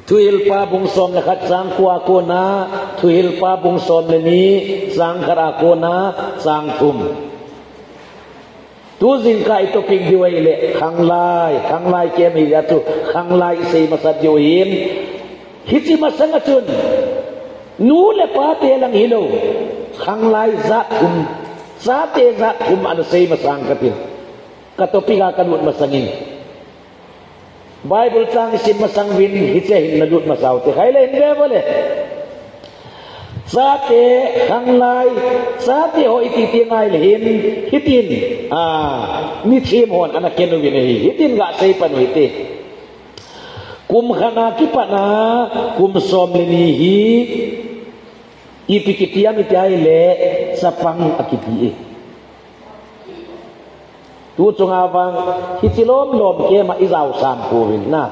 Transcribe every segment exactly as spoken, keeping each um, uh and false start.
Tuhil pa bung som lakat sang kuwa ko na, tuhil pa bung som leni sang kara ko na sang tum. Tu zingka itu ping diwai le khang lai, khang lai ke mi ya tu khang lai sei masat join. Hiti masang atun. Nu le pa te lang hilo. Khang lai zat kum, zat te zat kum anu sei masang kapin. Katopi ka kanut masangin. Bible tang sin masang win hitse nadut masaw te khaile hindi boleh. Sate hanglai sate ho ititingai lehin hitin ah ni thim hon anak kenu win hitin ga sei panu ite kum khana kipana kum som lenihi ipikitiam itai le sapang akiti tu chung abang hitilom lom ke ma izau sam puwin na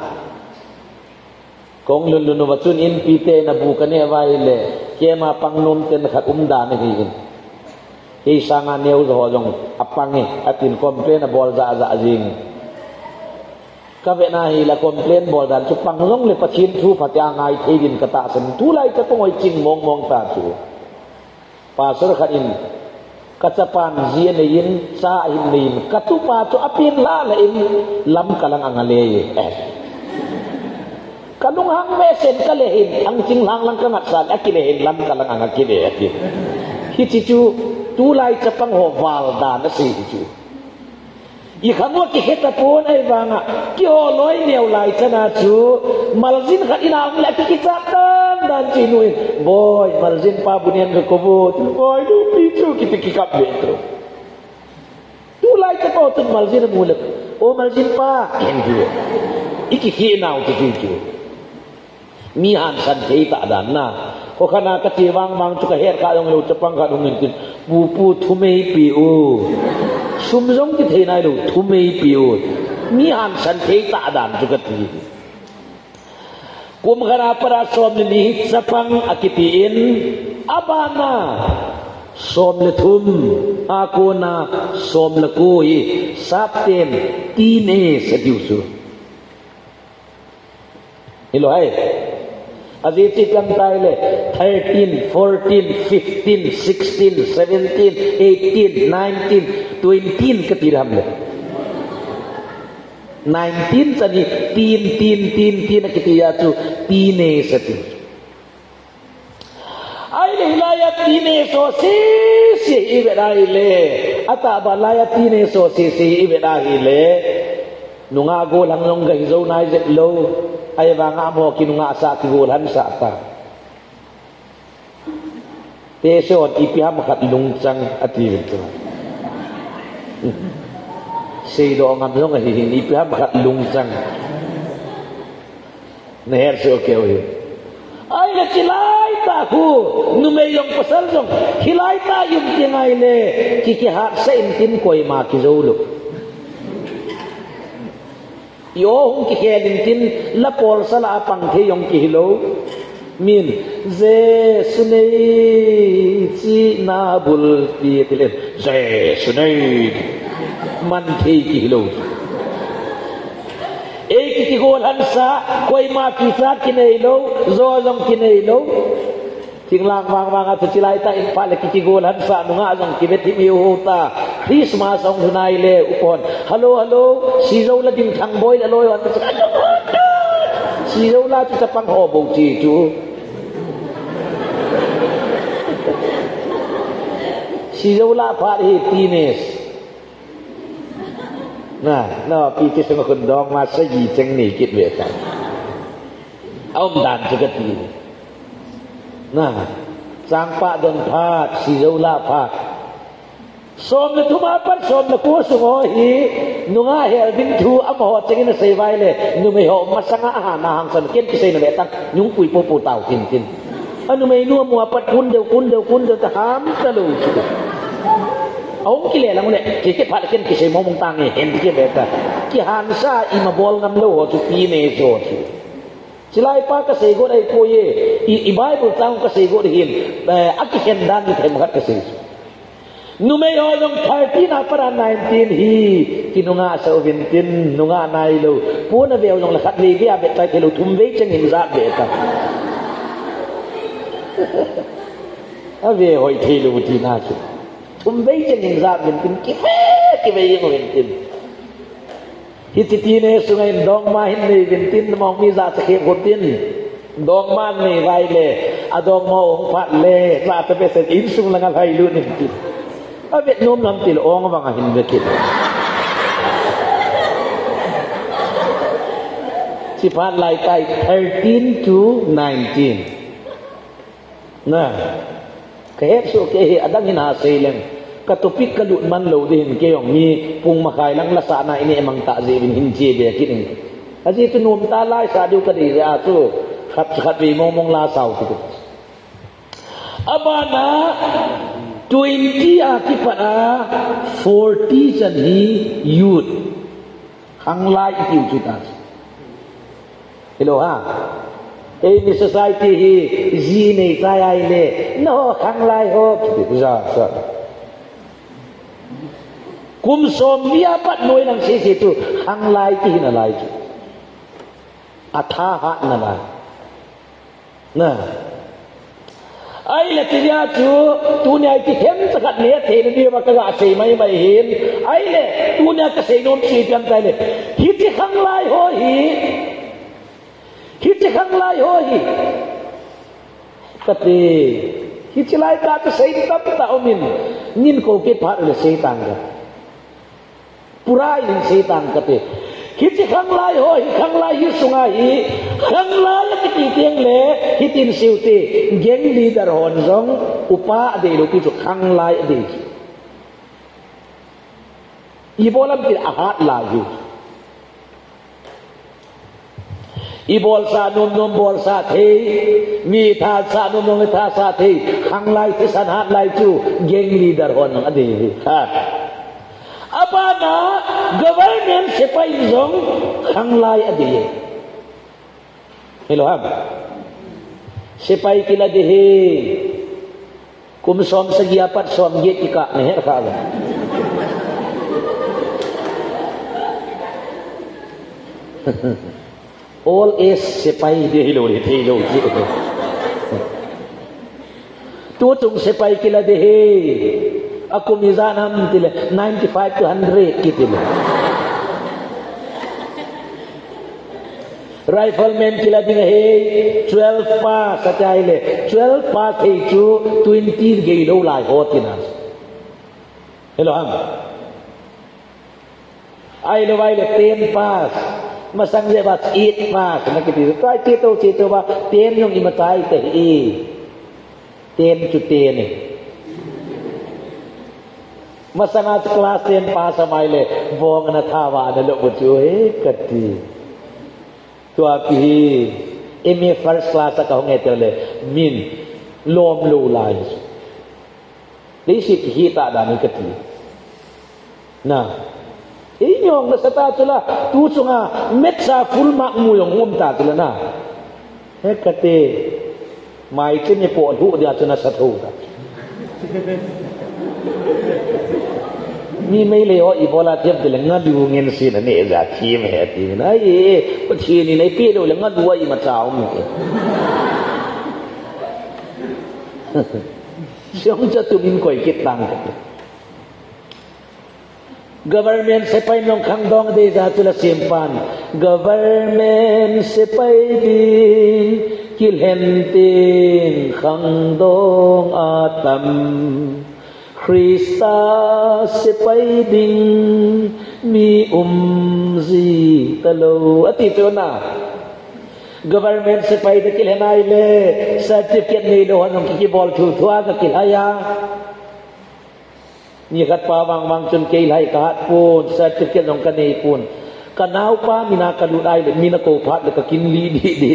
kong lun lun watun in pite na bukane vai le ke ma pangnum ten khat umda ne hin hi sanga neu zo jong apange atin komplain na bol za za jing ka ve na hi la komplain bol dan chu panglong le pachin thu phatya ngai thein kata sen tu lai ka tongoi ching mong mong ta chu pasar khat in kacapan zian yin sa hin lim katupa tu apin la la in lam kalang angale eh kalung hang mesen kalehin ang jinglang lang kangat sa akilehin lam kalang angakile akin hichichu tulai capang ho wal da na si hichu i khamwa ki heta pon ai wanga ki ho loi neu lai chana chu malzin khat inang la ki chatan dan chinui boy malzin pa bunian ke kobot boy du pichu ki ki kap betro tulai capo tu malzin mulak o malzin pa ken ju iki hi nau ki ju mi han san thei ta dan na ko khana ka ti wang wang chu ka her ka dong lo chapang ka dong nin pu pu thumei pi u sum jong ki thei nai lo thumei pi u mi han san thei ta dan chu ka ti kum khana para som ni chapang akitiin abana som le thum akona som le koi sapten tine sediu su ilo hai Aziti lang tayo le, thirteen, fourteen, fifteen, sixteen, seventeen, eighteen, nineteen, twenty katiram le. nineteen sa ni, teen, teen, teen, teen na kitiya tu, tine sa ti. Ay layat tine so si, si ibe dahi le. Ata ba layat tine so si, si ibe dahi le. Nungago lang yung gahizaw na izet low. Ay ba nga mo kinunga sa tigulan sa ata teson ipiham kat lungcang at ito say do ngam long hihin ipiham kat lungcang naher so okay ay na kilay ta ko numeyong pasal jong kilay ta yung tingay le kikihat sa intin ko'y makizolo yo hong ki khelin tin la por sala apang the yong ki hilo min ze sunei chi na bul pi tilen ze sunei man the ki hilo e ki ki gol han sa koi ma ki sa ki nei lo zo jong ki nei lo tinglang wang wang at silay ta in pala ki ki gol han sa no nga jong ki bet mi huta Christmas ang hunay le upon. Hello, hello. Sizaw la ding thang boy la loy. Sizaw la tu sa pang hobo chi chu. Sizaw la pa hi tines. Na, no pi ki sa kun dong ma sa yi cheng ni kit we ka. Om dan chu ka ti. Na, sang pa don pa sizaw la pa. Som na tumapan, som na puso mo, hi, nunga helbin tu, amo, tingin na say vaile, numeho, masanga aha, nahang san, kin kisay na betang, yung puy puputaw, kin, kin. Ano may nuwa mo, apat, kundaw, kundaw, kundaw, taham, talo, suka. Aong kilela mo na, kikip halakin kisay mo mong tangi, hindi kaya beta. Kihansa, imabol ngam lo, su pine, so, su. Sila ipa kasaygot ay kuye, i-Bible taong kasaygot hin, akihendan, ito ay makat kasaygot. numay ho nung thirteen na para nineteen hi kinunga sa uvintin nunga nailo puna veo nung lakat ligi abet tay kilo tumbe chang himza beta ave hoi thilo tina chu tumbe chang himza bintin kive kive yung bintin hititine sungai dong ma hin ni bintin mong mi za sa kepotin dong man ni vai le adong mo ong phat le sa ta pesen insung langal hai lu ni bintin abet nom nam til ong wanga hin bekit si phat lai kai thirteen to nineteen na kahet so ke adang hina seleng katopik kalut man lo din ke yong mi pung makai lang lasa na ini emang tak zebin hinje be kining aji tu nom ta lai sa du ka di ya tu khat khat bi mong mong la sau tu abana twenty akipat a forty jan hi youth hang lai tiu kita hello ha eh ni society hi ji nei tai ai le no hang lai ho za za kum som dia pat noi nang si situ hang lai ki na lai ki atha ha na lai na ai le tiya chu tu ne ai ti hem sakat ne the ne dia maka ga sei mai mai hin ai le tu ne ka sei nom chi pian tai le hi ti hang lai ho hi hi ti hang lai ho hi kate hi ti lai ka ta sei ta ta omin nin ko ke pha le sei tang ga purai nin sei tang kate hi ti hang lai ho hi hang lai hi sunga hi hang lai ki ti tiang le hi tin siu ti geng leader hon jong upa de lo ki chu hang lai de i bolam ti ahat la yu i bol sa nom nom bol sa the mi tha sa nom nom tha sa the hang lai ti san hat lai chu geng leader hon ade ha apa na government sipai zong hang lai ade hello ham sipai kila dehe kum som segi apat som ge tika ne her ka all is sipai de hilo de hilo tu tung sipai kila dehe aku mizanam tile ninety-five to one hundred kitile rifleman kila ding he twelve pa kachai le twelve pa thei chu twenty ge lo lai hotina hello ham ai lo vai le ten pass masang je ba eight pass na kiti tai che to che to ba ten yong imatai te e ten chu ten ne masang at class ten pass mai le bong na thawa na lo bu chu he kati tua pi eme first class ka hong etele min lom lo lai dei sit hi ta da ni kati na inyong na sata tula tu chunga metsa full mak mu yong um ta tula na he kati mai chen ni po hu dia chuna sa thu ta mi mai le o i bola tiap de nga du ngen si na ne za thi me he ti na ye ko thi ni nei pi lo le nga du i ma chao mi siang cha tu min koi kit tang ka government se pai nong khang dong de za tu la simpan government se pai din kil hen tin khang dong atam Krista sepai ding mi umzi talo ati to na government sepai de kil hanai le certificate ni lo hanong ki bol thu thua ka kil haya ni kat pa wang wang chun ke lai ka hat pun certificate nong ka nei pun kanau pa mina ka lu dai le mina ko phat le ka kin li di di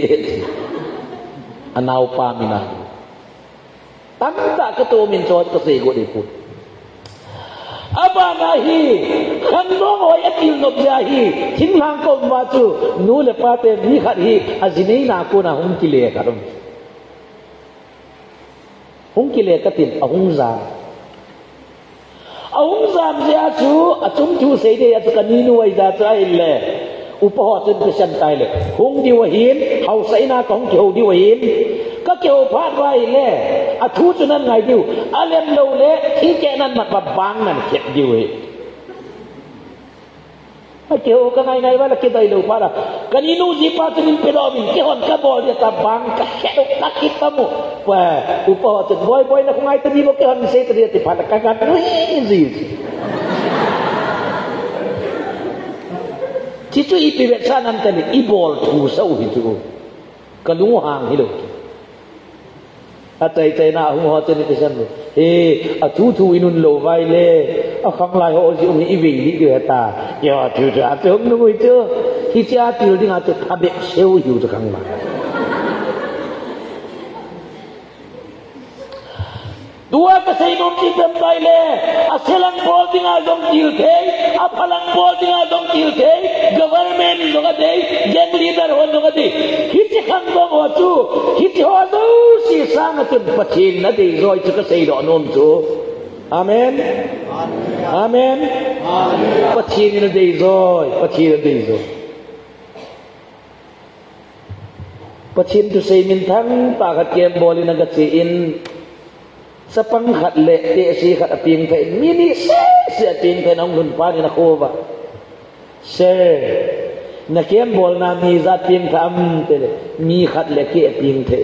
anau pa mina tam ta ka to min chot ka se go de pun aba nahi khandong oi atil no jahi thinglang ko ma chu nu le pa te ni khat hi azini na ko na hum kile ka rum hum kile ka tin ahung za Aung zam sia chu achum chu sei de atu kaninu wai da trai le upaho tin pesan tai le hung di wahin hau sai na kong keu di wahin ka keu phat wai le athu chu nan ngai diu alem lo le thi che nan mat ba bang nan khet diu e ka keu ka ngai ngai wala ke dai lo pa la kaninu ji pa tin pe do min ke hon ka bol dia ta bang ka khet ka kitamu wa upaho tin boy boy na ngai tadi lo ke hon sei tadi ti phat ka ka ni ji Cicu ipi betsanan tadi ibol tu sau hitu kalungu hang hilu atai tai na hu hoten ni pesan he atu tu inun lo vai le a khang lai ho ji um ni iwi ni ge ta yo tu tu atu nu itu hi cha ti ding atu thabe seu hiu tu khang ma dua kasai nom ti pem bai le aselang bol ding a dong til thei a phalang bol ding a dong til thei government lo ga dei gen leader ho lo ga dei hi chi khang dong ho chu hi chi ho do si sang tu pachin na dei roi chu kasai do nom chu amen amen pachin na dei roi pachin na dei roi pachin tu sei min thang pa khat kem bolin na ga chi in sapang khat le te si khat aping thai mini se se aping thai nong lun pa ni na ko ba se na kem bol na mi za ping tham te mi khat le ke aping thai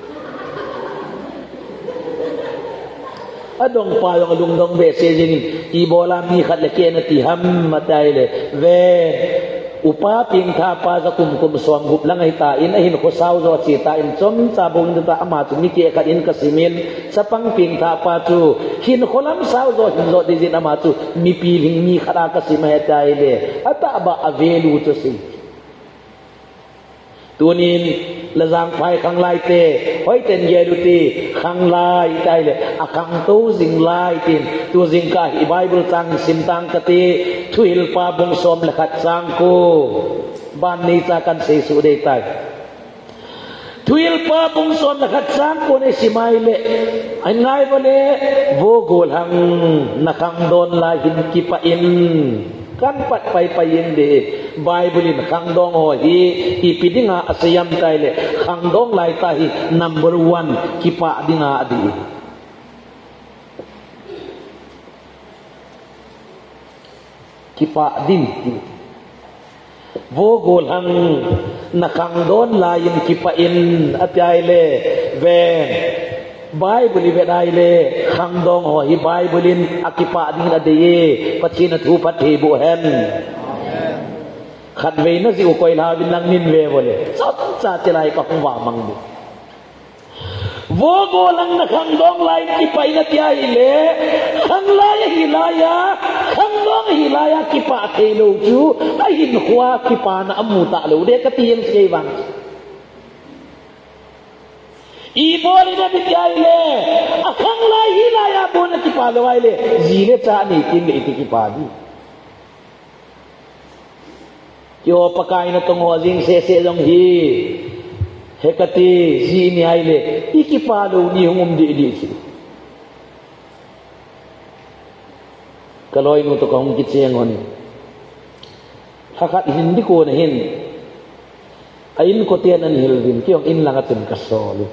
adong pa yong lung dong be se jing i bola mi khat le ke na ti ham ma tai le ve upa ping tha pa za kum kum som gup langai ta in a hin ko sau zo chi ta in chom cha bung ta ama tu mi ke khat in ka simin sapang ping tha pa tu hin kholam sau zo hin zo di jin ama tu mi pi ling mi khara ka sim he tai le ata ba avelu tu si tunin lazang phai khang lai te hoi ten ye du ti khang lai tai le akang tu jing lai tin tu jing ka i bible tang sim tang ka ti thuil pa bong som la khat sang ko ban ni ta kan se su de tai thuil pa bong som la khat sang ko ne simai le ai ngai bole vo gol hang na khang don la hin ki pa in kan pat pai pai in de bible in khang dong ho hi ipidinga asayam tai le khang dong lai ta hi number one ki pa dinga adi ki pa din vo gol hang na khang don lai in ki pa in atai le ve Bible ve dai le khang dong ho hi Bible in akipa ding ade ye pachina thu pathe bu hen khat ve na siu koi la bin lang min ve bole sat cha chelai ka hwa mang bu wo go lang na khang dong lai ki pai na tia hi le khang lai hi la ya khang dong hi la ya ki pa the lo chu a hin khwa ki pa na amu ta lo de ka tiang sei wang Ibo ni na bigay le, akang lahi laya po na kipalaway le, zile cha ni tin le iti kipadi. Kyo pakain na tong wazing sese dong hi, hekati zi ni ay le, ikipalo ni hungum di di si. Kaloy mo to kahong kitsiyang honi. Hakat hindi ko na hin, ayin ko tiyan ang hilvin, kiyong in lang atin kasolo.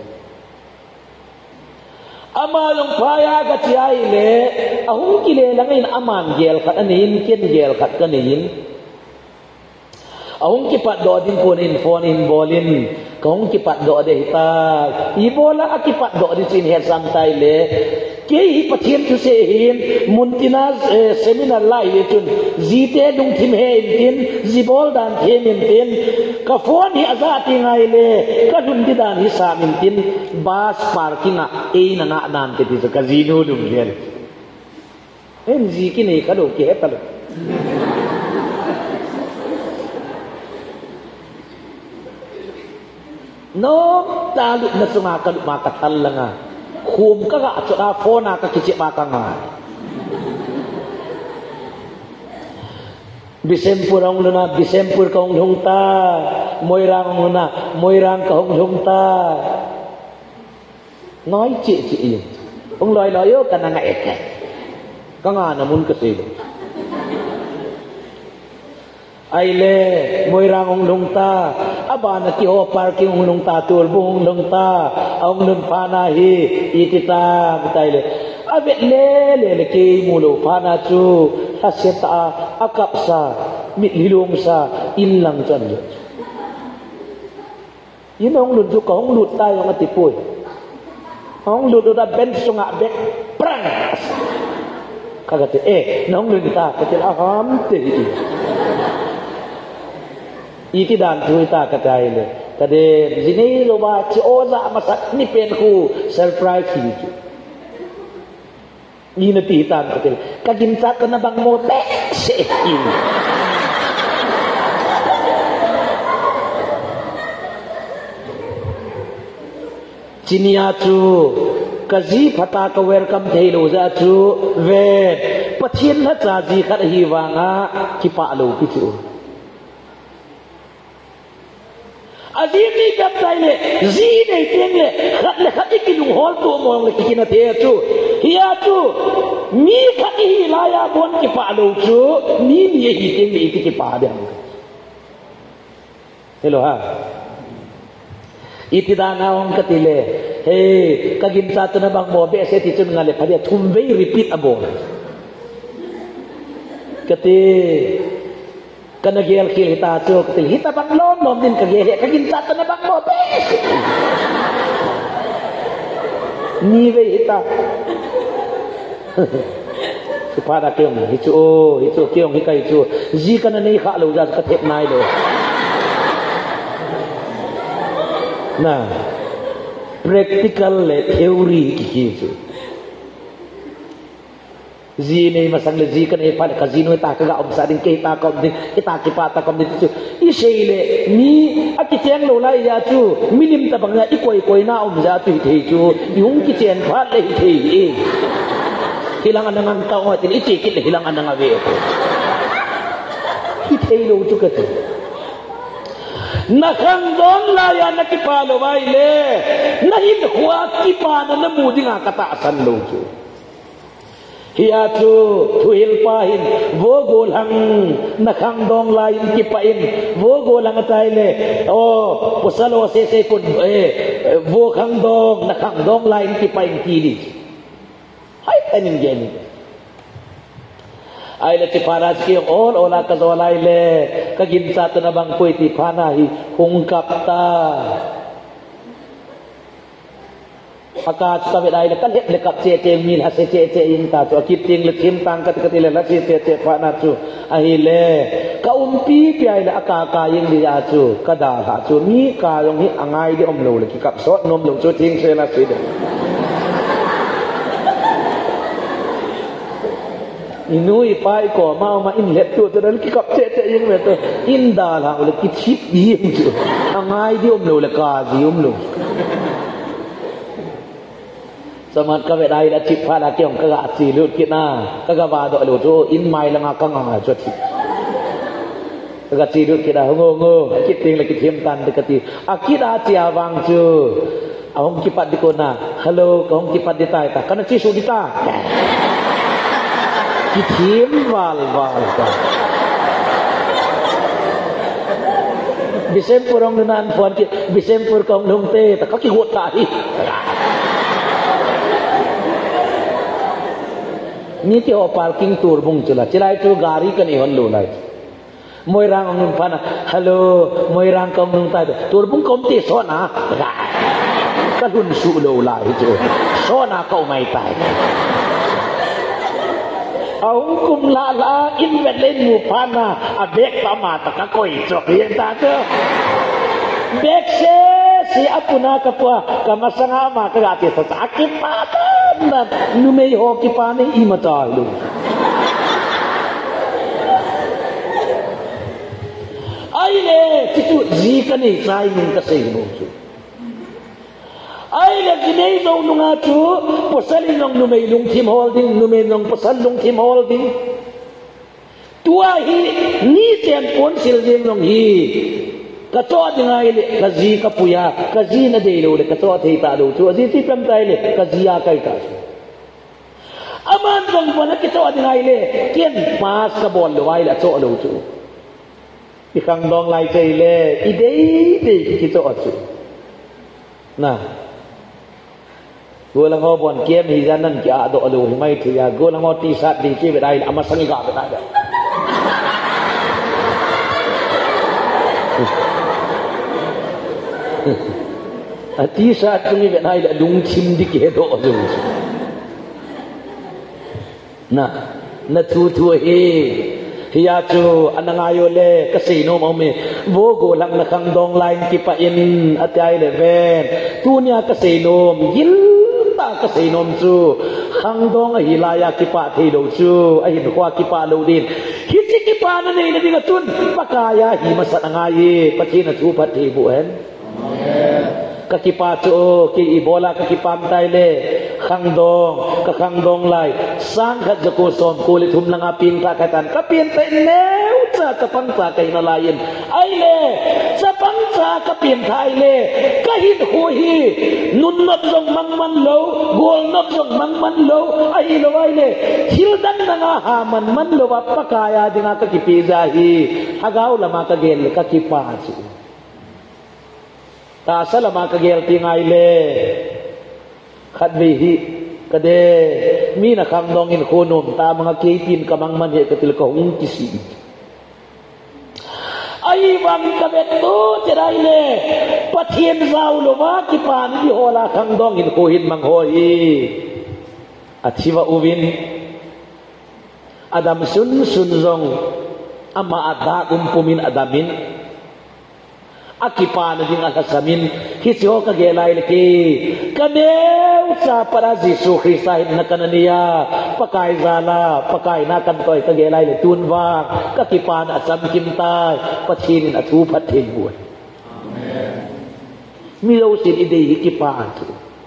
Amalong paya gatiyay le ahung kilela ngayon aman gel kat anin ken gel kat kanin ahung kipat do din po nin phone in bolin kahung kipat do de hita ibola akipat do din sin her samtai le ke hi pathiam tu se hin muntina seminar lai le tun zite dung thim he tin zibol dan them in tin ka phone hi azati ngai le ka dun di dan hi sam in tin bus parking a e na na nan te ti casino dum ler en zi ki nei ka do ke tal no talu na sunga ka ma ka tal nga khum ka ga cha phone na ka kichi ma ka nga Bisempur ang luna bisempur ka hong hong ta moirang luna moirang ka hong hong ta nói chị chị ông lòi lòi yo kana nga ek Kanga namun kasi ay le moirang ong lungta aba na ki o parking ong lungta turbong lungta ong lun panahi itita tay le abe le le le ki mulo pana chu haseta akap sa mitlilong sa inlang chan yun ong lun chu ka ong lut tayo nga tipoy ong lut da ben sunga be prang kagate eh nong lun ta katil aham te Iki dan tuh kita kata ini. Tadi sini loba cioza masak ni penku surprise itu. Ini nanti hitam kecil. Kagimsa kena bang mote sein. Sini acu kazi pata ka welcome day lo za acu vet pachin la zaji khat hiwanga kipa lo kicu. Azimi kaptai le zine tenge khat le khat ikilung hol tu mong le kikina te tu hiya tu mi khat hi laya bon ki pa lo chu ni ni hi tenge iti ki pa de hello ha iti da na ong katile he kagim sa tu na bang mo be se ti chun ngale phadia thum ve repeat abo kate kana gel kil hita chu katil hita bang lom lom din kage kagin sa na bang mo be ni ve hita supada kyong hichu o hichu kyong hikai chu ji kana nei kha lo ja ka thep nai lo na practical le theory ki ki chu Zi ni masang le zi kan e pa ka zi no ta ka ga om sa din ke ta kom din kita ki pa ta kom din chu i sei le ni a ki cheng lo lai ya chu milim ta bang ya i koi koi na om ja tu thei chu yung ki chen phat le thei e hilang anang ta o tin i ti ki le hilang anang ave ko ki thei lo chu ka tu na khang don la ya na ki pa lo bai le na hin khwa ki pa na na mu dinga ka ta san lo chu Hiya tu tuhil pahin wo golang nakang dong lain kipain wo golang taile oh pusalo se se kun eh wo kang dong nakang dong lain kipain kili hai tanin geni ai le tiparat ki all ola ka zolai le kagin sa tu na bang poi ti phana hi hungkap ta Akat sabi dai le kan le kap che che min ha se che che in ta chu akip ting le thim tang kat kat le la che che che pha na chu a hi le ka um pi pi ai le aka ka yin li ya chu ka da ha chu mi ka yong hi angai di om lo le ki kap sot nom lo chu ting se na si de inui pai ko ma ma in let tu tu dal ki kap che che yin me to in da la le ki chip di chu angai di om lo le ka di om lo Samat ka vedai la chip pha la kyong ka ga si lut kina ka ga ba do lo to in mai la nga ka nga chot ka ga si lut kina ngo ngo kit ting la kit him tan de kati akida tia wang chu ahong kipat di kona hello ka hong kipat di tai ta kana chi su di ta kit him wal wal ka bisem purong nan phon ki bisem pur kong dong te ta ka ki hot ta hi ni ke o parking tur bung chula chilai tu gari kan i hon lo lai moirang ong phana hello moirang kom nung tai tur bung kom ti so na ka hun su lo lai chu so na ko mai tai aung kum la la in vet len mu phana a bek pa ma ta ka koi chok yen ta cho bek se si apuna kapwa kamasanga ma ka ati sa sakit pa na numei ho ki pa ne i mata lu ai le titu ji ka nei sai min ka sei bo chu ai le ji nei no nunga chu posali nong numei lung thim holding numei nong posal lung thim holding tua hi ni ten pon sil jeng nong hi ka to dingai le ka ji ka puya ka ji na de lo le ka to thei ta lo chu ji ti pam tai le ka ji ya kai ta aman dong buat kita ada ngai le kian pas kabol lewai la cok lo tu ikang dong lai cai le ide ide kita otu nah gua lang bon kian hizanan kia do lo mai tu ya gua lang ti sat di ki bedai amas sangi ka bedai ati sat sangi bedai la lung chim di ke do lo nah na tu tu he hiya chu anangayo le kasino mo me bogo lang na kang dong line ki pa in atay le ven tu nya kasino yil ta kasino chu kang dong a hilaya ki pa thei do chu a hin kwa ki pa lo din hiti ki pa na nei na dinga tun pakaya hi masat angaye pathi na thu phat thi bu hen kakipa chu ki ibola kakipam tai le khang dong ka khang dong lai sang khat jako som ko le thum langa pin ta katan ka pin tai leu cha ka pang cha kai na lain ai le cha pang cha ka pin thai le ka hin ho hi nun nop jong mang man lo gol nop jong mang man lo ai lo ai le hil dan nga ha man man lo ba pakaya dinga ka kipi ja hi hagaw lama ka gel ka kipa chu ta salama ka gel ti ngai le khat vi hi kade mi na kham dong in khonum ta mga keitin kamang man he katil ka ung kisi ai bang ka bet tu tirai le pathian zau lo wa ki pan di hola kham dong in ko hin mang ho hi athiwa uwin adam sun sun zong ama ada umpumin adamin akipan ding alasamin kisyo ka gelay leki kaneu sa para Jesu Krista na kananiya pakai zala pakai na kantoy ka gelay le tunwa kakipan at samkimtay patsinin at hupat hinbuan amen milaw sin idehi kipan tu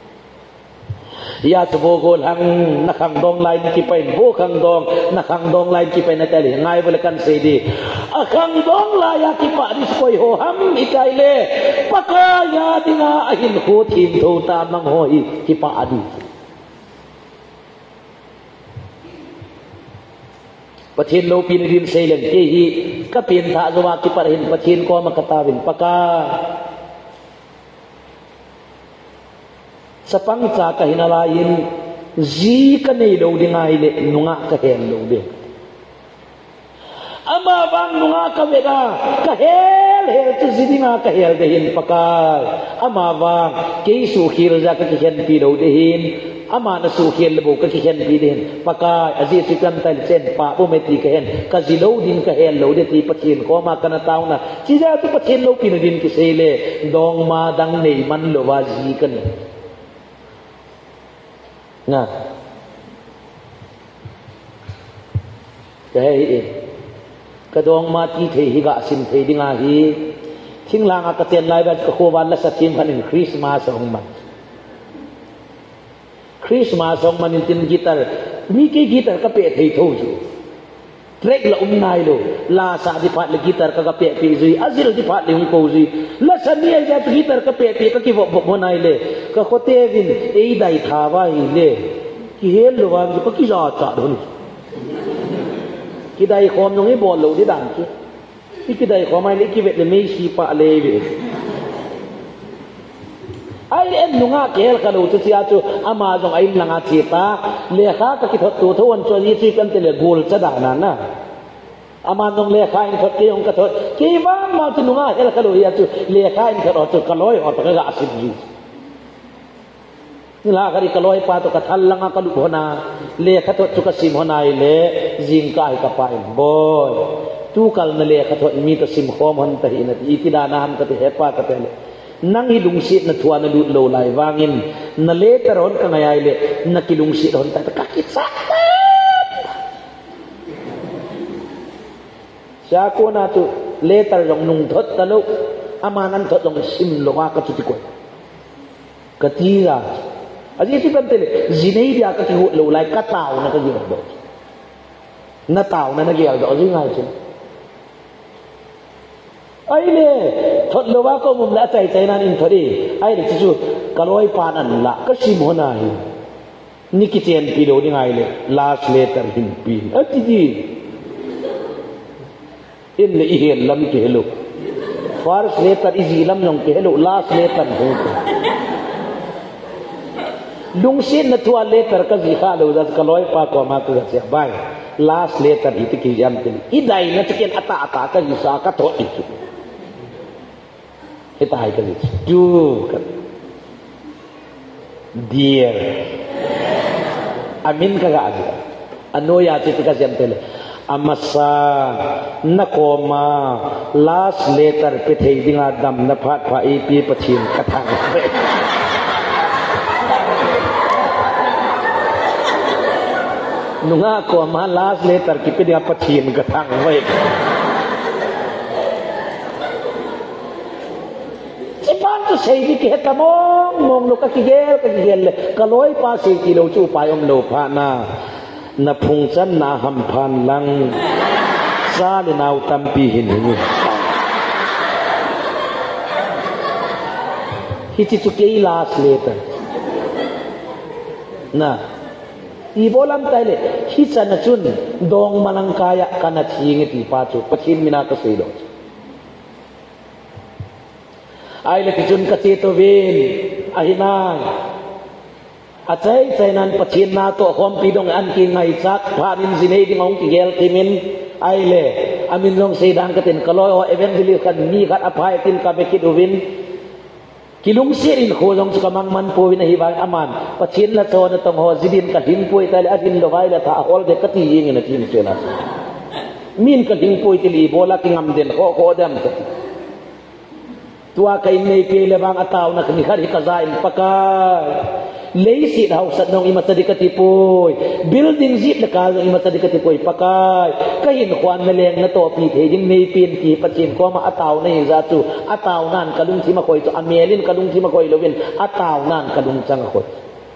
ya sebogol hang nakang dong lain kipain bo kang dong nakang dong lain kipain na tali ngai balakan sedi akang dong laya kipa dis koi ho ham ikai le pakaya dinga ahin ho tim tho ta mang ho hi kipa adi pathin lo pin rin selen ke hi kapin tha zawa kipa hin pathin ko makatawin paka sa pangsa ka hinalayin zi ka nei lo di ngai le nunga ka hen lo de ama bang nunga ka beda ka hel hel tu zi di nga ka hel de hin pakal ama bang ke su khir za ka hen pi lo de hin ama na su khir le bo ka hen pi de hin pakal azi ti kan tal chen pa bo me ti ka hen ka zi lo din ka hel lo de ti pathin ko ma kana taw na chi za tu pathin lo pi din ki sele dong ma dang nei man lo wa zi ka ni nah cái cái dong ma ti thei hi ga sim thei dinga hi thinglang ka ten lai ba ka khowan la satim khanin Christmas ong man Christmas ong man tin gitar ni ke gitar ka pe thei tho ju trek la um nai lo la sa di phat le gitar ka ka pe pi zui azil di phat le ung ko zui la sa ni ja gitar ka pe pi ka ki bo bo nai le ka khote vin ei dai tha wa hi le ki hel lo wa ka ki ja cha do ni ki dai khom nong ei bol lo di dan ki ki dai khom ai le ki vet le mei si pa le ve ai en nunga kel ka lo chu tia chu ama jong ai langa chi ta le kha ka ki thot tu thon cho ni chi kan te le gol cha da na na ama nong le kha in thot ke ong ka thot ki bang ma chu nunga el ka lo ya chu le kha in thot chu ka loi or ka ga asim ji ni la ka ri ka loi pa to ka thal langa ka lu hona le kha thot chu ka sim hona i le jing ka ai ka pa in boy tu kal na le kha thot mi to sim khom hon ta hi na ti ti da na ham ka te he pa ka te le nang hilung sit na tuwa na lut low lai wangin na later on ka ngayay le na kilung sit on tayo kakit sakit siya ko na to later yung nung thot talo amanan thot yung sim loka katutikoy katira as isi pantele zinay diya kakihut low lai kataw na kagiyar do na tao na nagyar do zi ngay siya ai le thot lo wa ko mum la chai chai nan in thori ai le chu kaloi pan an la ka sim honai นี่กิจเจนปีโดนี่ไงเลย last letter หินปีเอ้ยจีอินเลยอีเห็นลำเกลุ first letter อีจีลำยองเกลุ last letter หูลุงสินนัทวา letter ก็สิข้าดูดัสกลอยปากว่ามาตัวเสียบาย last letter itu kian tadi idai na cikin ata-ata ka yusa ka to itu kita hai kan itu kan dear amin ka ga ano ya ti ka siam tele amasa nakoma last letter pe thei dinga dam na phat pha e pi pachin ka thang nunga ko ma last letter ki pe dia pachin ka thang wai sipan to sei di ke ta mong mong lo ka ki gel ka ki gel ka loi pa se kilo chu pa om lo pha na na phung chan na ham phan lang sa le nau tam pi hin ni hi chi chu ke last letter na ibolam taile hisana chun dong malangkaya kana thingi ti pa chu pachin mina ka seido ai le chun ka ti to win ahinang achai chainan pachin na to khom pi dong an ki ngai chak phanin zinei ding ong ki gel timin ai le amin long seidang ka tin kaloi o evangelist kan ni khat aphai tin ka bekit win kilung sirin khojong sukamang man po na hiwang aman pachin la to na tong ho zidin ka hin poi tale adin lowai la tha hol de ka ti ying na tin chela min ka ding poi tili bola ki ngam den ho ho dam ka tua kai nei pe le bang ataw na ni khari ka zain paka leisi hau sat nong imata dikati poi building zit la ka imata dikati poi pakai kahin khwan na leng na to pi the jing nei pin ki pachin ko ma ataw nei za tu ataw nan kalung thi ma koi to amelin kalung thi ma koi lovin ataw nan kalung chang khoi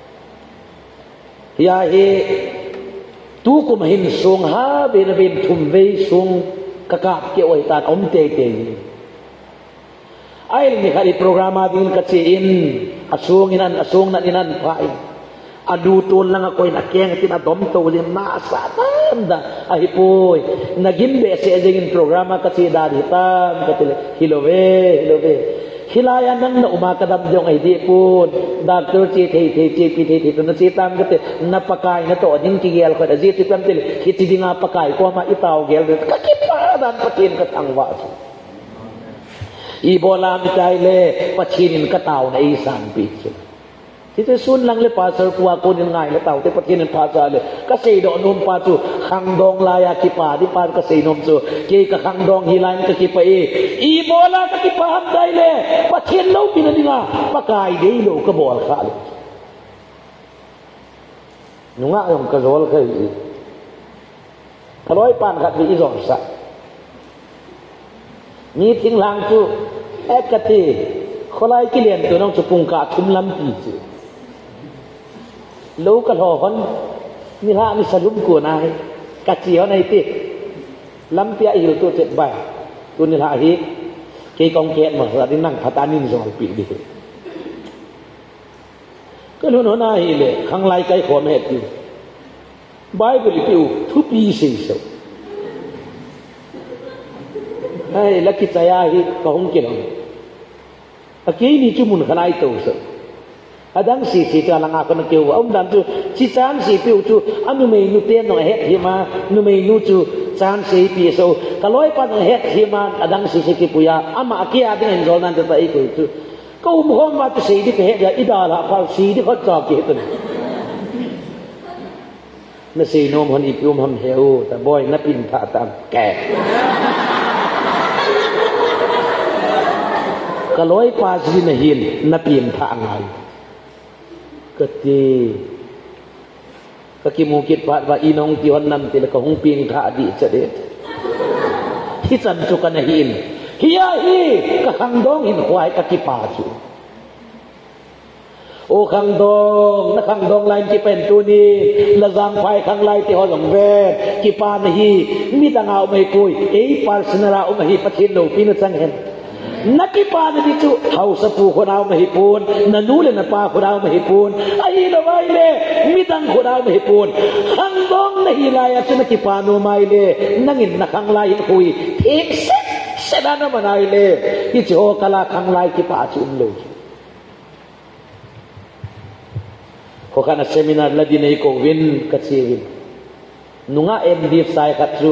ya he tu ko mahin sung ha be na ben thum ve sung ka ka ke oi tan om te te ai ni khari programa din ka che in asung inan asung na inan pai adu tol lang ako in akyang tin adom to lim na sa tanda ai poy nagin be se jengin programa ka che da hitam ka tile hilowe hilowe hilaya nang na umakadam jong ai di pun doctor che thei thei che pi thei thei na che tam ka te napakai na to ding ki gel ko da ji ti tam tile hiti dinga pakai ko ma itaw gel ka ki pa dan patin ka tangwa ibola mi tai le pachinin ka taw na isan pi Kita sun lang le pasal kuwa ko din ngai le tau te patin pasal le kasi do num pa tu khangdong laya ki pa di pa kasi num su ke ka khangdong hilan ka ki pa e i bola ka ki pa ham dai le patin lo pinadinga pakai dei lo ka bol kha le nunga yong ka zol ka i kaloi pan khat bi izon sa ni ting lang tu ekati kholai ki len tu nong chu pung ka thum lam pi chu lâu cả hồ hôn như là như sαλum của này cả chiếu này thì lắm tia hiểu tôi tuyệt vời tôi như là hi khi công kẹt mà là đi năng phát an ninh rồi bị đi cái nó nói này là khăng lai cái khổ mệt đi Bible kêu thu pi sinh sầu hay là cái trái hi có không kêu à cái này chú muốn khai tàu sầu adang si si tu alang ako nak kiwa om dan tu si chan si piu tu anu mei nu ten no het hima nu mei nu tu chan si pi so kaloi pa no het hima adang si si ki puya ama akia ding en zol nan ta i ko tu ko um hom ma tu si di ke het ya idala pa si di ko ta ki tu na si nom hon i pium ham heu ta boy na pin tha tam ke kaloi pa si na hin na pin tha ngai kati kaki mungkit pat wa inong tihon nam tila ka hung ping tha di chadet hi chan chu kana hin hiya hi ka khangdong hin khwai ka ki pa chu o khangdong na khangdong lain ki pen tu ni la jang phai khang lai ti holong ve ki pa na hi mi dangau mai koi ei personal o ma hi pathin lo pin chang hen nakipa na dito haw sa pu ko daw mahipon nanule na pa ko daw mahipon ay na maile midang ko daw mahipon hangdong nahilaya sa nakipano maile nangin nakanglayin kuy tikset seda na manaile ito kala kanglay kipa chunlo ko kana seminar la dinay ko win katsiwin nunga M D sai katsu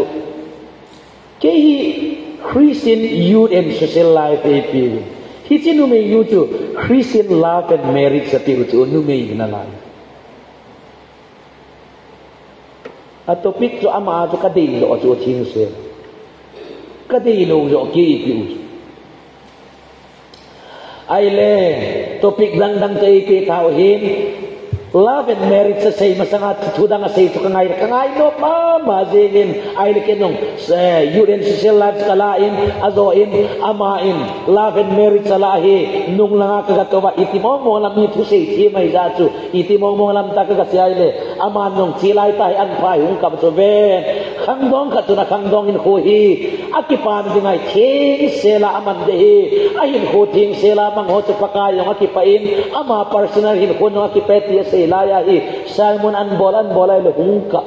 kehi Christian youth and social life A P hichi nu me you to Christian love and marriage sa tiu tu nu me na lai a topic jo ama jo ka dei lo jo thing se ka dei lo jo ki tiu ai le topic dang dang te pe tao hin love and marriage sa say masangat tudang say to kangay kangay no ma mazingin ay likinong sa yurin social life kalain azoin amain love and marriage sa lahi nung lang kagatawa itimong mo lam ito say timay zatsu itimong mo lam ta kagasyay aman nung silay tay ang pay hung kapsoben kangdong katuna kangdong in kuhi akipan dingay king sela aman dehi ayin kuting sela manghoto pakayong akipain ama personal hin kuno akipeti sa ilaya hi sermon an bolan bolay le hungka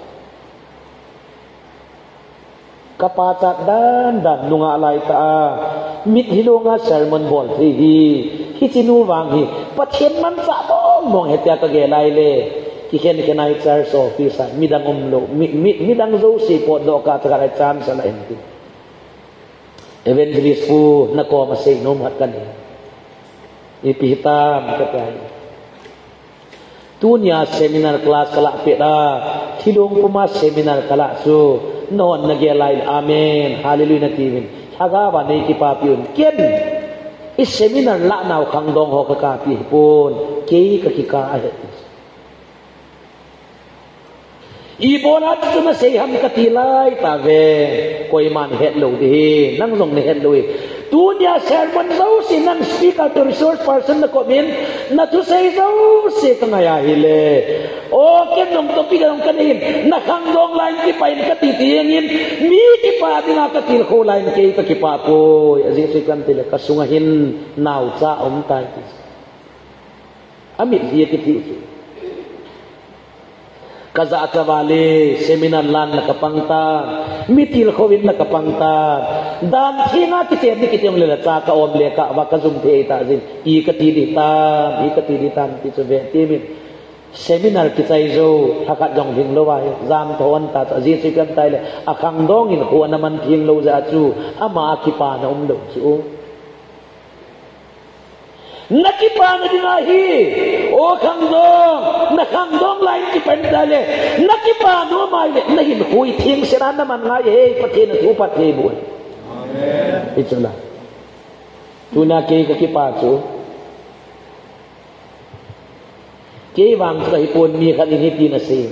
kapatat dan dan nunga alay ta mit hilunga sermon bol hi hi chinuwang hi patien man sa bong mong hetya kagelay le kiken kenai church office midang umlo midang zo si po do ka ta chan sa lain evangelist pu nako masay nom hat kan ipihitam katay tunya seminar kelas kalak peda tidung pumas seminar kalak su non nagelai amen haleluya timin haga ba nei kipapiun ken is seminar la naw kangdong ho ka kapi pun ke ka kika ibonat tu na sei ham katilai ta ve koi man het lo di nang long ne het lo tunya sermon zo si nan speaker to resource person na komen na tu sei zo si kangaya hile o ken nong topic nong kanin na kangdong lain ki pain katitiengin mi ki pa dinga katil ko lain ke ka ki pa po azi si kan tile kasungahin naw cha om tai amit dia kiti kaza akawali seminar lan nakapangta mitil khowin nakapangta dan thinga kite ni kite ng lela ka om le ka wa ka zum the ta jin i kati di ta i kati di tan ti chebe ti mi seminar kitai zo hakat jong hing lo wa zam thon ta ta ji si kan tai le akhang dong in ko naman thing lo za chu ama ki pa na um lo chu nakipana dinahi o kangdong nakangdong lain ki pendale nakipano mai nahin hui thing sira naman nga eh patin tu pati bu amen itulah tuna ke kakipacho ke wang sa hipon mi kanihiti na sing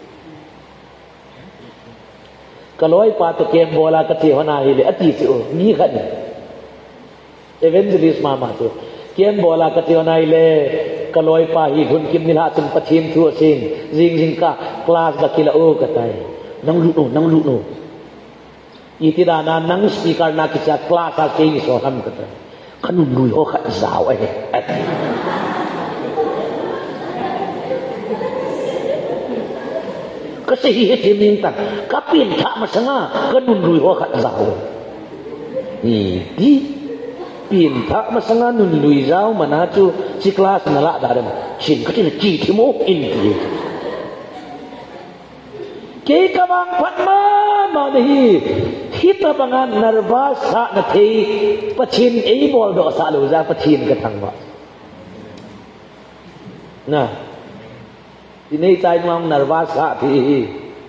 kaloi pato kem bola kati hona hile ati o ni kan evangelist mama tu kian bola kationai le kaloi pa hi hun kim nila tum pachim thu sing jing jing ka class da kila o katai nang lu no nang lu no itida na nang speaker na kicha class a sing so ham kata kanun lui ho kha zaw ai kasi hi tim minta kapin tha masanga kanun lui ho kha zaw ni di pinta masanga nun lui zau manatu si kelas nala daram sin katin chi timo in ti ke kabang patma manahi hita bangan nervous sa na thei pachin ei bol do sa lu za pachin ka thang ba na tinei chai mang nervous sa thi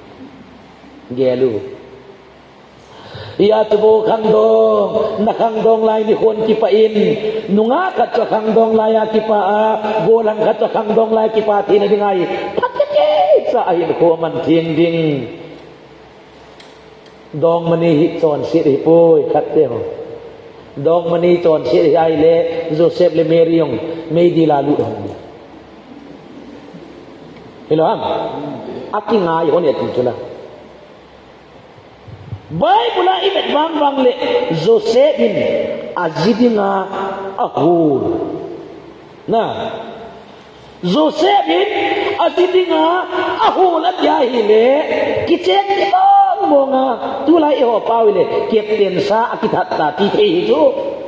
gelu iya tubo kangdong nakangdong lai ni hon kipain nunga kat kangdong lai kipa bolang kat kangdong lai kipa tin dingai patke sa ayin ko man ting ding dong mani hi chon si ri poi khat te ho dong mani chon si ri ai le Joseph le Mary yong mei di lalu dong hello am aking ngai hon ya tin chula Bible ibet bang bang le Josephine azidinga ahul na Joseph in azidinga ahul at yahile kichen ibang monga tulay ho pawile captain sa akitat na titejo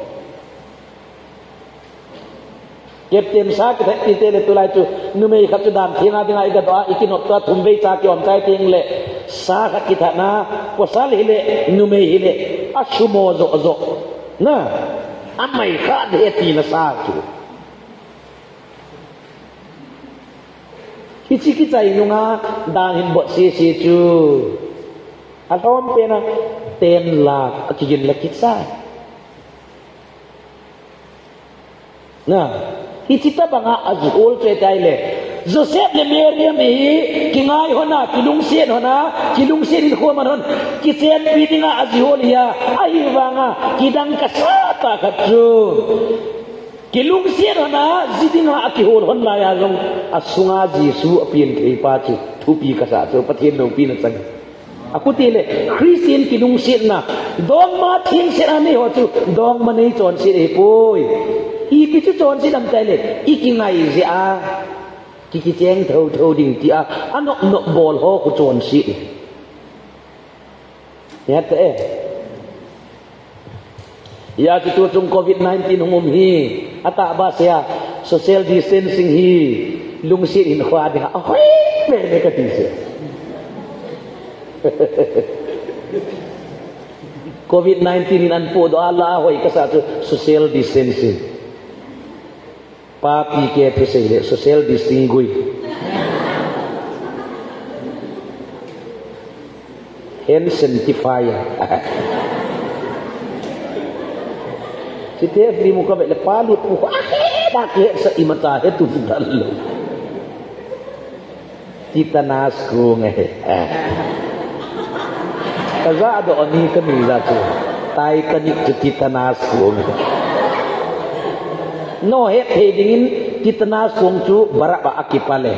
captain sa kita titele tulay tu numei kap tu dam thinga dinga iga doa ikinot ta thumvei cha ki om chai ting le sa khat kita na posal hile numei hile ashumo zo zo na amai kha de ti na sa ki kichi ki chai nunga dang hin bo se se chu atom pe na ten lakh akigin lakit sa na Hicita banga azul cetaile Joseph le Miriam hi kingai hona kilungsen hona kilungsen il khoma hon kisen pidinga azul ya ai wanga kidang kasata khatju kilungsen hona zidinga akihol hon la ya long asunga jisu apin thei pa chu thupi kasa chu pathen no pi na chang aku tile Christian kilungsen na dong ma thing se ani ho chu dong ma nei chon se e poi I kichu chon si dam tai le I ki ngai si a ki ki cheng thau thau ding ti a ano no bol ho ku chon si ya te ya ki tu chung covid nineteen hum hi ata ba sia social distancing hi lung si in khwa ding a hoi me me ka ti se covid nineteen in an po do ala hoi ka sa social distancing Papi ke pesele social distinguish hand sanitizer setiap di muka bek lepalut muka dah ke sa imata itu dalu kita nasku nge kaza ada oni kami zatu Titanic kita nasku no het hedingin kita nas kongcu barak ba akipale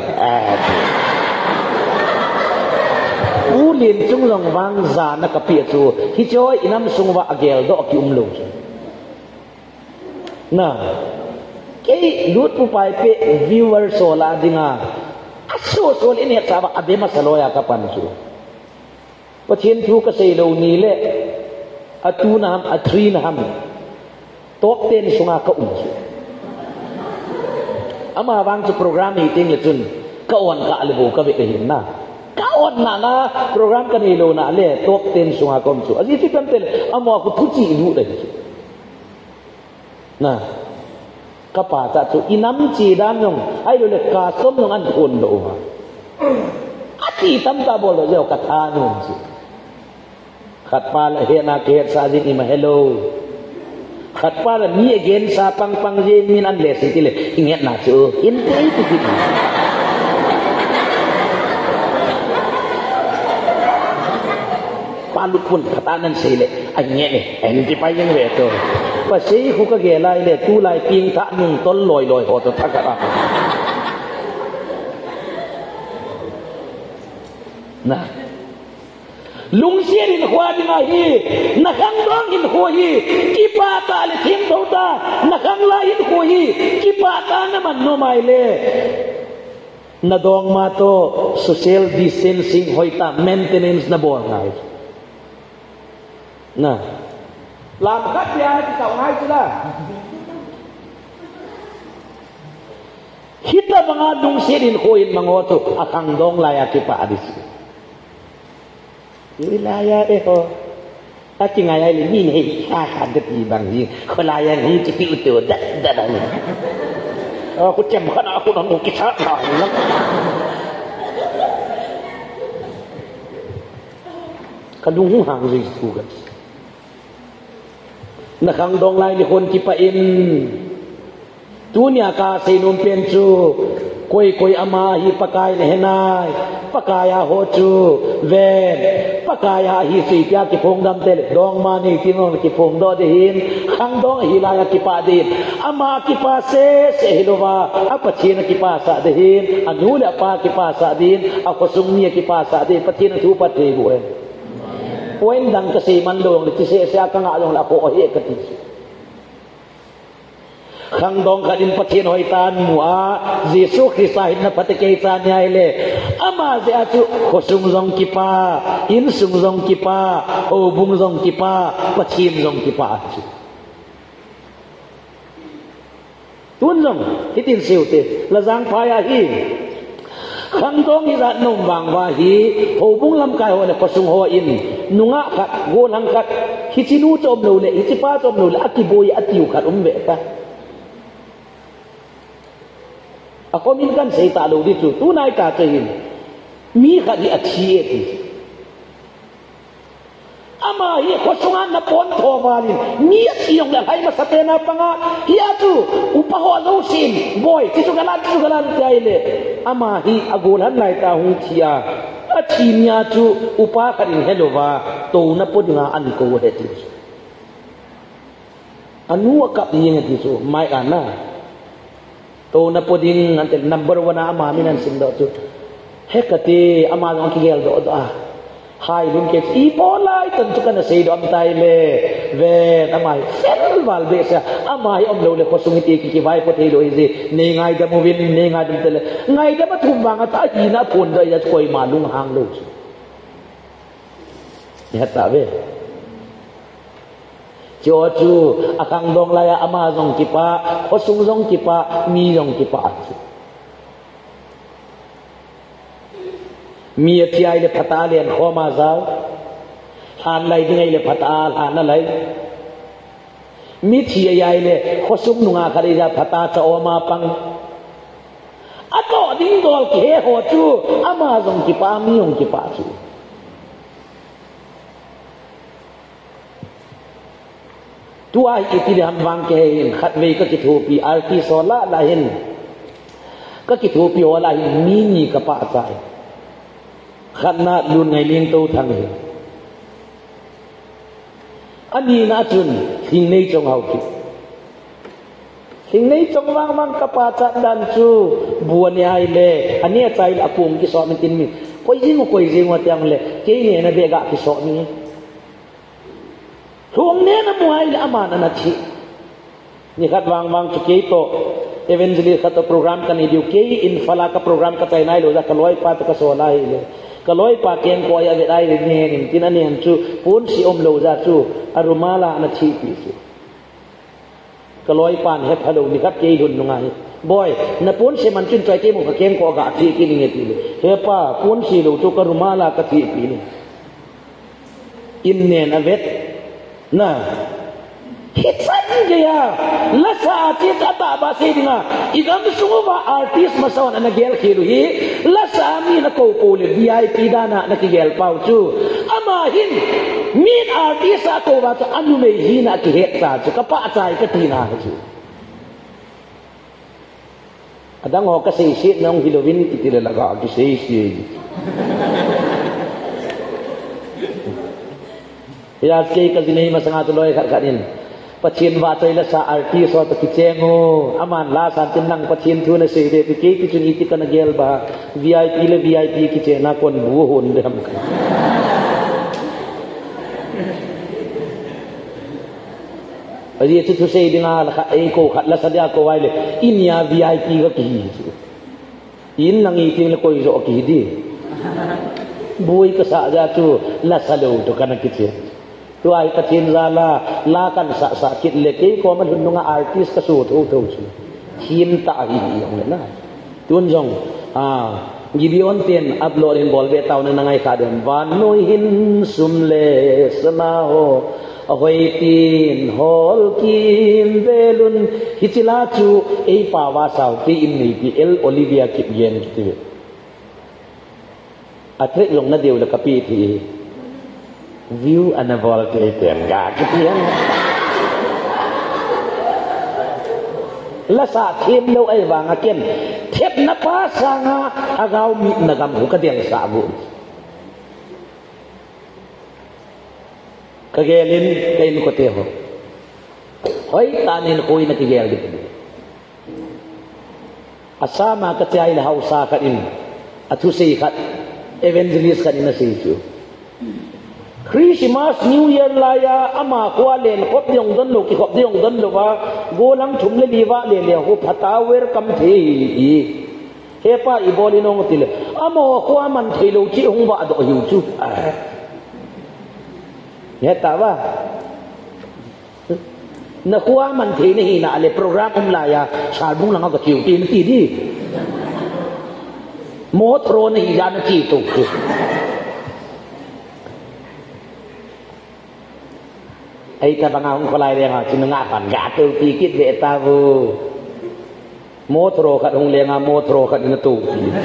ulin chung long wang za na kapi chu hi choi inam sungwa agel do ki umlo na ke lut pu pai pe viewer sola dinga aso sol ini ta ba abema saloya kapan chu pathin thu ka sei lo ni le atu na ham athri na ham top ten sunga ka um ama wang su program meeting le chun ka on ka lebu ka be hin na ka on na na program ka ni lo na le top ten sunga kom su aji ti tam tel ama ku thuchi lu da na ka pa ta chu inam chi dan yong ai lo le ka som yong an kon do ma ati tam ta bol lo ka tha nu chi khat pa la he na ke sa ji ni ma hello khat pa la ni again sa pang pang je min an le si le inget na chu in te ti ti palut pun khatanan sei le ange ne en ti pa yang ve to pa sei khu ka ge lai le tu lai ping tha nung tol loi loi ho to thakara na lung xiên in hoa đi ngay hi na khang dong in hoa hi ki pa ta le thim do ta na khang la in hoa hi ki pa ta na man no mai le na dong ma to social distancing hoi ta maintenance na bor ngai na làm cách ya ti tàu ngay chula kita mga lung xiên in hoa in mango to akang dong la ya ki pa dis wilayah eh oh tapi ngaya ini nih ah ada di bang ni wilayah ni cepi itu dah dah dah aku cemkan aku nak kisah dah kadung hang ri tu kan nak hang dong lai ni kon kipain dunia ka seinum pencu koi koi ama hi pakai lehnai pakaya hochu ven pakaya hi si pya ki phong dam tel dong mani tinong ki phong do de hin khang dong hi la ya ki pa din ama ki pa se se hilova apa china ki pa sa de hin anu la pa ki pa sa din ako sumni ki pa sa de patin thu pa te bu en poin dang ka se man long ti se se ka nga long la ko he ka ti khang dong kadin pathin hoi tan mua Jesu Krista hin na patike cha nyai le ama je achu khosung jong kipa in sung jong kipa o bung jong kipa pathin jong kipa achu tun jong hitin siute la jang phaya hi khang dong hi ra nom wang wa hi o bung lam kai ho le pasung ho in nunga khat go lang khat hichinu chom lo le hichipa chom lo le akiboi atiu khat um be ta ako min kan sei ta lo di chu tu nai ta chahin mi khat hi athi eti ama hi khosungan na pon tho walin mi athiyong la hai ma satena panga hi atu upaho lo sin boy ti chu galan chu galan tai le ama hi agol han lai ta hu thia athi nya chu upa kharin hello wa to na pod nga an ko he ti anu akap ni ngi chu mai ana to na poding ante number one ama minan sindo chu hekati ama ngong ki gel do do a hai lun ke i polai tan chu kana sei do am tai le ve amai sel wal be sa amai om lo le ko sungiti ki ki vai ko thei lo ji ne ngai da movin ne ngai dum tele ngai da ba thum wanga ta hi na phun da ya koi ma lung hang lo ya ta ve cho chu akang dong la ya ama jong kipa ko sung jong kipa mi jong kipa mi ti ai le phata len kho ma zau han lai ding ai le phata han na lai mi thi ai le kho sung nunga khari ja phata cha o ma pang ato ding dol ke ho chu ama jong kipa mi jong kipa chu tua iti ham wang ke hin khat ve ka ki thu pi al ti so la la hin ka ki thu pi wala hin mi ni ka pa sai khat na lun ngai ling to thang hi ani na chun thing nei chong hau ki thing nei chong wang wang ka pa cha dan chu buan ni ai le ani chai la pum ki so min tin mi koi jing koi jing wa tyang le ke ni na be ga ki so ni thuông nè nó muai là aman anh chị, ni khát vang vang cho kỹ to, evangelist khát program kan idiu kỹ in phala ka program ka tay nai lo ra kaloi pa to ka so lai le, kaloi pa ken ko ya ve dai le ni nin tin ani han chu pun si om lo ra chu arumala anh chị pi chu, kaloi pan he phalo ni khát kỹ hun nungai, boy na pun si man chun chai ke mo ka ken ko ga thi ki ni nge ti le, he pa pun si lo chu ka rumala ka thi pi ni, in ne na vet na hitsan gaya lasa atit ata basi dinga igam sunguba artist masawan na gel khiru hi lasa mi na ko ko le V I P dana na ki gel pau chu ama hin min artist ato ba to anu me hi na ki het sa chu ka pa chai ka ti na chu adang ho ka sei sit nong hilowin kitila laga ki sei sei ya ke ka dinai masanga to loy khat khanin pachin wa choi la sa artist so to kichengo aman la san tin nang pachin thu na se de ki ki chuni ti kana gel ba V I P le V I P ki chena kon bu hon de ham ka ari tu tu se dinga la kha e ko khat la sa dia ko wai le inya V I P ka ki in nang i ting le koi ro ki di bui ka sa ja tu la sa lo to kana ki che tu ai ka tin ra la la kan sa sa kit le ke ko man hun nga artist ka su thu thu chu him ta hi yong le na tun jong a gibion ten upload in bol ve taw na ngai ka den van noi hin sum le sana ho ahoi tin hol kim belun hichila chu e pa wa saw ti in ni pi el olivia kip yen ti atre long na deu la kapi thi view anavol ke ten ga kitian la sa thêm lo ai wanga ken thep na pa sanga agau mi na gam hu ka deng sa bu ka gelin kain ko te ho hoi tanin koi na tigel dit asama ka chai la hausa ka in athu sei khat evangelist kan ina sei chu Christmas New Year laya ama kwa len khop yong don lo ki khop yong don lo wa go lang thum le liwa le le ho phata welcome the i he pa i boli nong ti le amo kwa man thei lo chi hong wa do hiu chu ya ta wa na kwa man thei ni na le program um laya sa bung lang ga kiu tin ti di mo tro ni ya na chi tu ai ta bang ang kolai le ha chin nga pan ga tu pi kit ve ta vu mo tro khat hong le nga mo tro khat na tu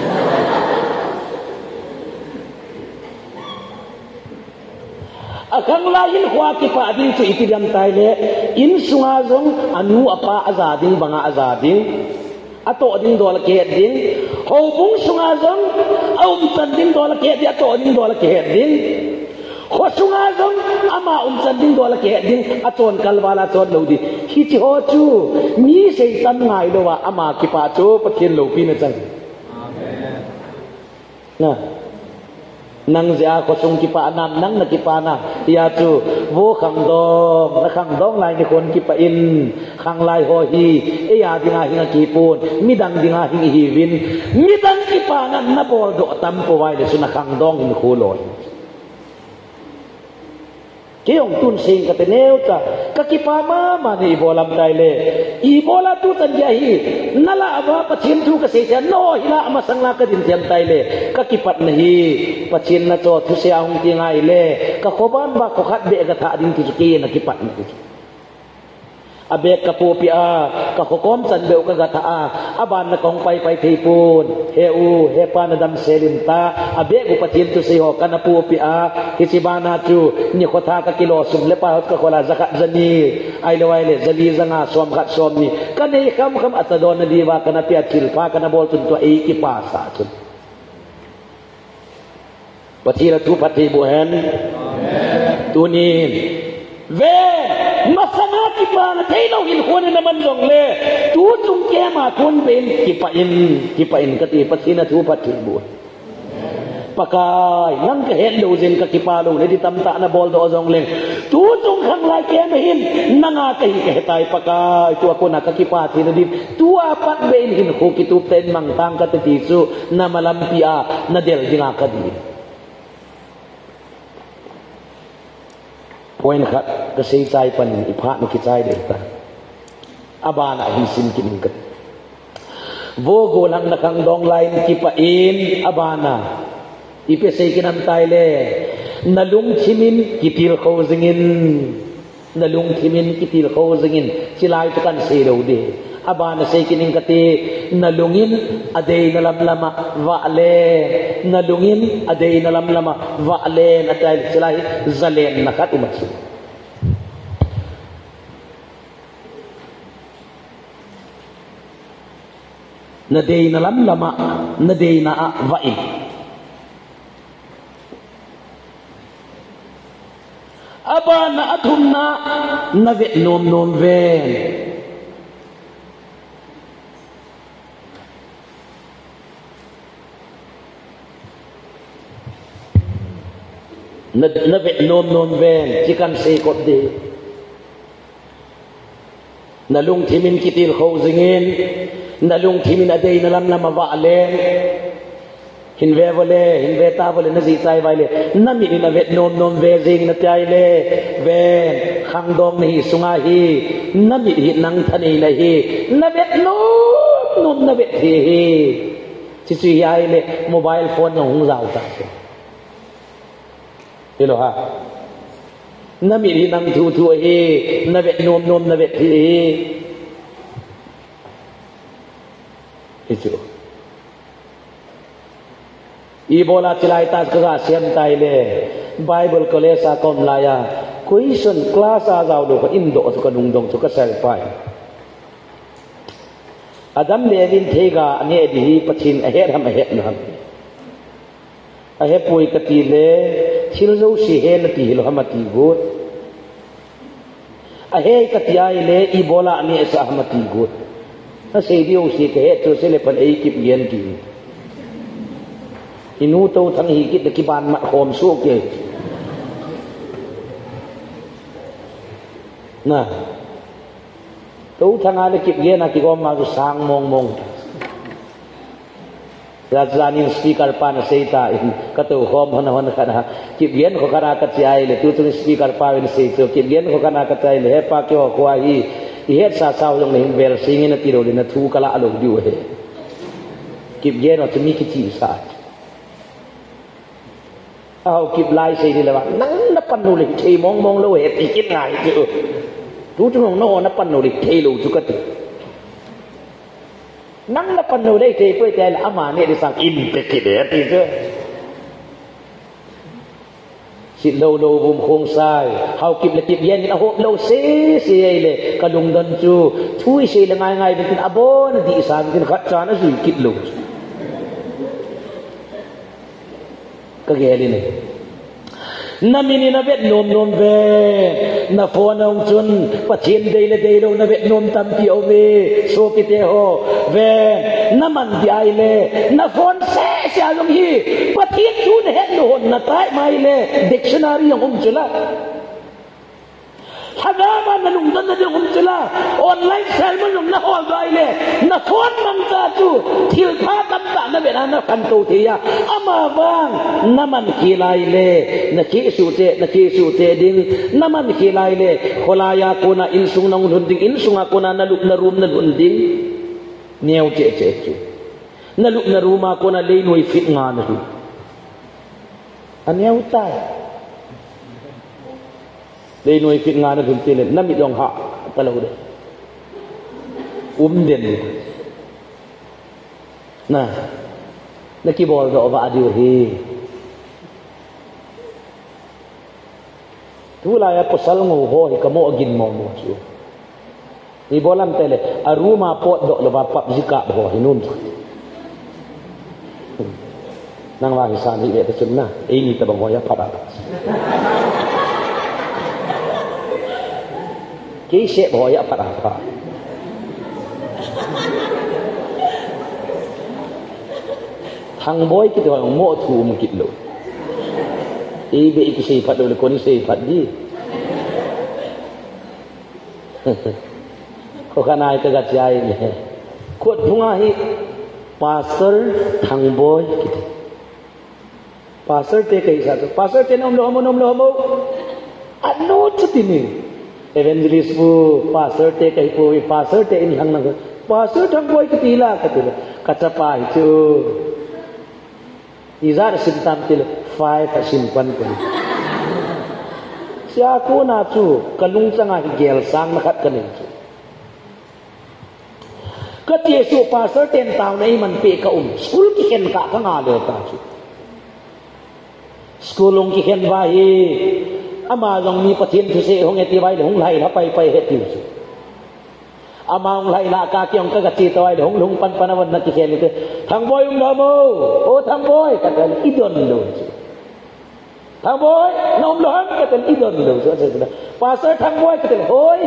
akang lain khwa ki pa ding chu ipidam tai le in sunga zong anu apa azading banga azading ato ding dol ke ding ho bung sunga zong au tan ding dol ke di ato ding dol ke ding ho sunga zong ama um tan ding dol ke ding aton kalwala ton lo di hi chi ho chu mi sei tan ngai lo wa ama ki pa chu pathin lo pi na chang amen na nang zia ko sung ki pa nam nang na ki pa na ya chu wo khang dong na khang dong lai ni kon ki pa in khang lai ho hi e ya dinga hinga ki pun mi dang dinga hingi hi win mi dang ki pa na na bol do tam po wai le su na khang dong in khu loi ki ong tun sing ka teneu ta ka ki pa ma ma ni bolam dai le i bola tu tan ya hi nala aba pathin thu ka se cha no hila ama sangla ka din tiam tai le ka ki pat na hi pathin na to thu se ahung ti ngai le ka khoban ba ko khat be ga tha din ti ki na ki pat ni abe ka pu pi a ka khokom chan be ka ga tha a aban na kong pai pai thei pun he u he pa na dam selim ta abe gu pathin tu se ho kana pu pi a ki si bana chu ni kho tha ka kilo sum le pa ka khola zakat zani ai lo ai le zali zanga som khat som ni ka nei kham kham atadon na diwa kana pia chil pa kana bol tun to e ki pa sa chun patira tu pati bu hen amen tu ni ve masana ki pa na thei lo hin khone na man dong le tu tung ke ma kun ben ki pa in ki pa in ka ti patina tu pati bu pakai nang ke hen lo zen ka ki pa lo le di tam ta na bol do jong le tu tung khang lai ke ma hin nanga ka hi ke tai pakai tu ko na ka ki pa ti na di tu apat ben hin ko ki tu ten mang tang ka ti su na malam pia na del dinga ka di point khat ka sei chai pan ipha ni ki chai de ta abana hi sim kin kat wo go lang na kang dong line ki pa in abana ipe sei kinam tai le nalung chimin kitil kho zingin nalung chimin kitil kho zingin silai tu kan sei ro de abana sei kining kati nalungin adei nalam lama wa le nalungin adei nalam lama wa le natai silai zalen nakat umatsu nadei nalam lama nadei na wa'in abana athumna nave nom nom ven nave nom nom ven chikan se kot de nalung thimin kitil kho zingin nalung thimin adei nalam lama wa le hinve vole hinve ta vole na zi sai vai le nami ni na vet nom nom ve zing na tai le ve khang dong ni sunga hi nami hi nang thani la hi na vet nom nom na vet hi chi chi ai le mobile phone no hung zau ta hello ha nami hi nang thu thu hi na vet nom nom na vet hi itu ibola chilai ta ka siam tai le bible college a kom laya question class a zaw do ko indo to ka dung dong to ka sel pai adam le din thega ane di pathin a het ham a het nam a he pui ka ti le thil zo si he na ti lo hamati gut a he ka ti ai le ibola ane sa hamati gut na sei dio si ke het to sele pan ei kip yen ki inu to thang hi kit ki ban ma khom su ke Nah, tu tangan kip dia nak kau mahu sang mong mong. Rajanin speaker pan seita kata hom hona hona kana kip dia ko kana kacai le tu tu speaker pan seita kip dia ko kana kacai le pa kyo ko hi he sa sa long le vel singin na tiro le na thu kala alo diu he kip dia no tumi kici sa au kip lai sei ni le ba nang na pan no le thei mong mong lo he ti kip ngai tu tu tu no na pan no le thei lo tu ka tu nang na pan no le thei poi tai la ama ne de sang in pe ki de ti tuสิโลโลบุมคงซายเฮากิบละกิบเย็นกินอะโหโลเซเซเลกะลุงดันจูทุยเซละง่ายๆกินอะโบนดิสานกินขัดจานะสิกิดโลก็แกลินี่นามินีนาเวทนมนมเวนาฟอนองจุนปะเทียนเดยละเดยโลนาเวทนมตัมปิโอเวโซกิเตโฮเวนามันดิไอเลนาฟอนเซเซอลงฮีปะเทียนจูนเฮ็ดโลนนาตายไมเลดิกชันนารีของจุลาถ้าว่ามันลุงดันนะของจุลาออนไลน์เซลมันลุงนะฮอลไดเลนาฟอนมันตาจูทิลพาตัมตานาเวนาคันโตเทียอามาวังนามันกีไลเลนะคิสุเตนะคิสุเตดิงนามันกีไลเลขลายาโกนาอินซุงนองลุนดิงอินซุงอาโกนานะลุกนะรุมนะลุนดิงเนียวเจเจจูนะลุกนะรุมาโกนาเลนวยฟิตงานดูอันเนียวตายเลนวยฟิตงานนะดุนเตเลนะมิดองหะตะโลเดอุ้มเด่นนะนักกีบอลก็ว่าดิวฮีทุลายก็สัลงูโหฮิกโมกินมองมจูนี่บอลัมเตเลอารูมาปอดดอกลบาปับจิกะโหฮินุนนางว่าฮิสานีเอตจุนนะเอนี่ตะบังโหยะปับกี่เสบโหยะปับปับทางบ่อยคิดว่าโมทูมันคิดโลอีเบอีกสิพัดโดยคนนี้สิพัดดีเขาขนาดกระจายเนี่ยขวดพุ่งอาหิปาสเซอร์ทางบ่อยคิดปาสเซอร์เตะกี่สัตว์ปาสเซอร์เตะนมโลมนมโลมอันโน้ตที่นี่เอเวนจิลิสปูปาสเซอร์เตะกี่ปูปาสเซอร์เตะอินทางนั้นปาสเซอร์ทางบ่อยคิดละคิดละกัจจปายจูizar sintam til five simpan pun sia ku na chu kalung changa gel sang na khat kanin chu ka ti su pastor ten taw nei man pe ka um school ki hen ka ka nga le ta chu schoolong ki hen wa hi ama jong mi pathin thu se hong eti bai hong lai la pai pai he ti chu ama hong lai la ka kyong ka ti toy hong lung pan panawan na ki hen ni thang boy um da mo o thang boy ka kan idon do thang boy nom lo ham ka kan idon do so so pastor thang boy ka hoi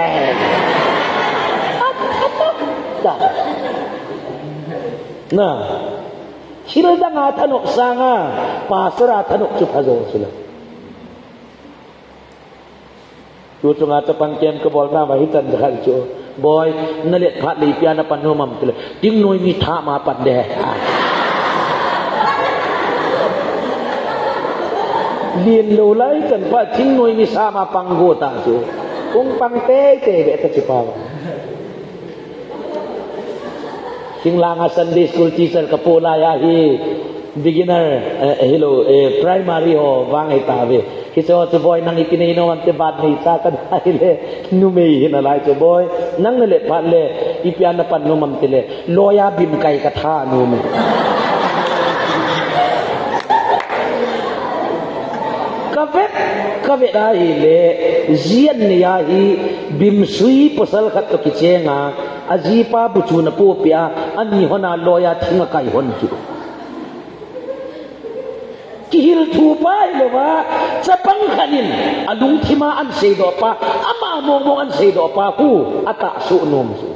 na sila da nga tanok sanga pastor tanok chu phazo sila tu tu nga ta pangkem ka bol na mahitan da chu boy nalet phat li pian na pan no mam tele ting noi mi tha ma pan de lien lo lai kan pa ting noi mi sa ma pang go ta chu kung pang te te be ta chi pa ting la nga Sunday school teacher ka pola ya hi beginner uh, hello uh, primary ho wang ai ta ve kiso to boy nang ipinay no ante bad ni sa kan ile numei hinalai to boy nang le pat le ipian na pan no mam tile loya bim kai ka tha no me ka vet ka vet ai le zian ni ya hi bim sui posal khat to kichenga aji pa buchu na pu pia ani hona loya thinga kai hon chu kihil thu pai le wa chapang khanin alung thima an sei do pa ama mo mo an sei do pa hu ata su nom su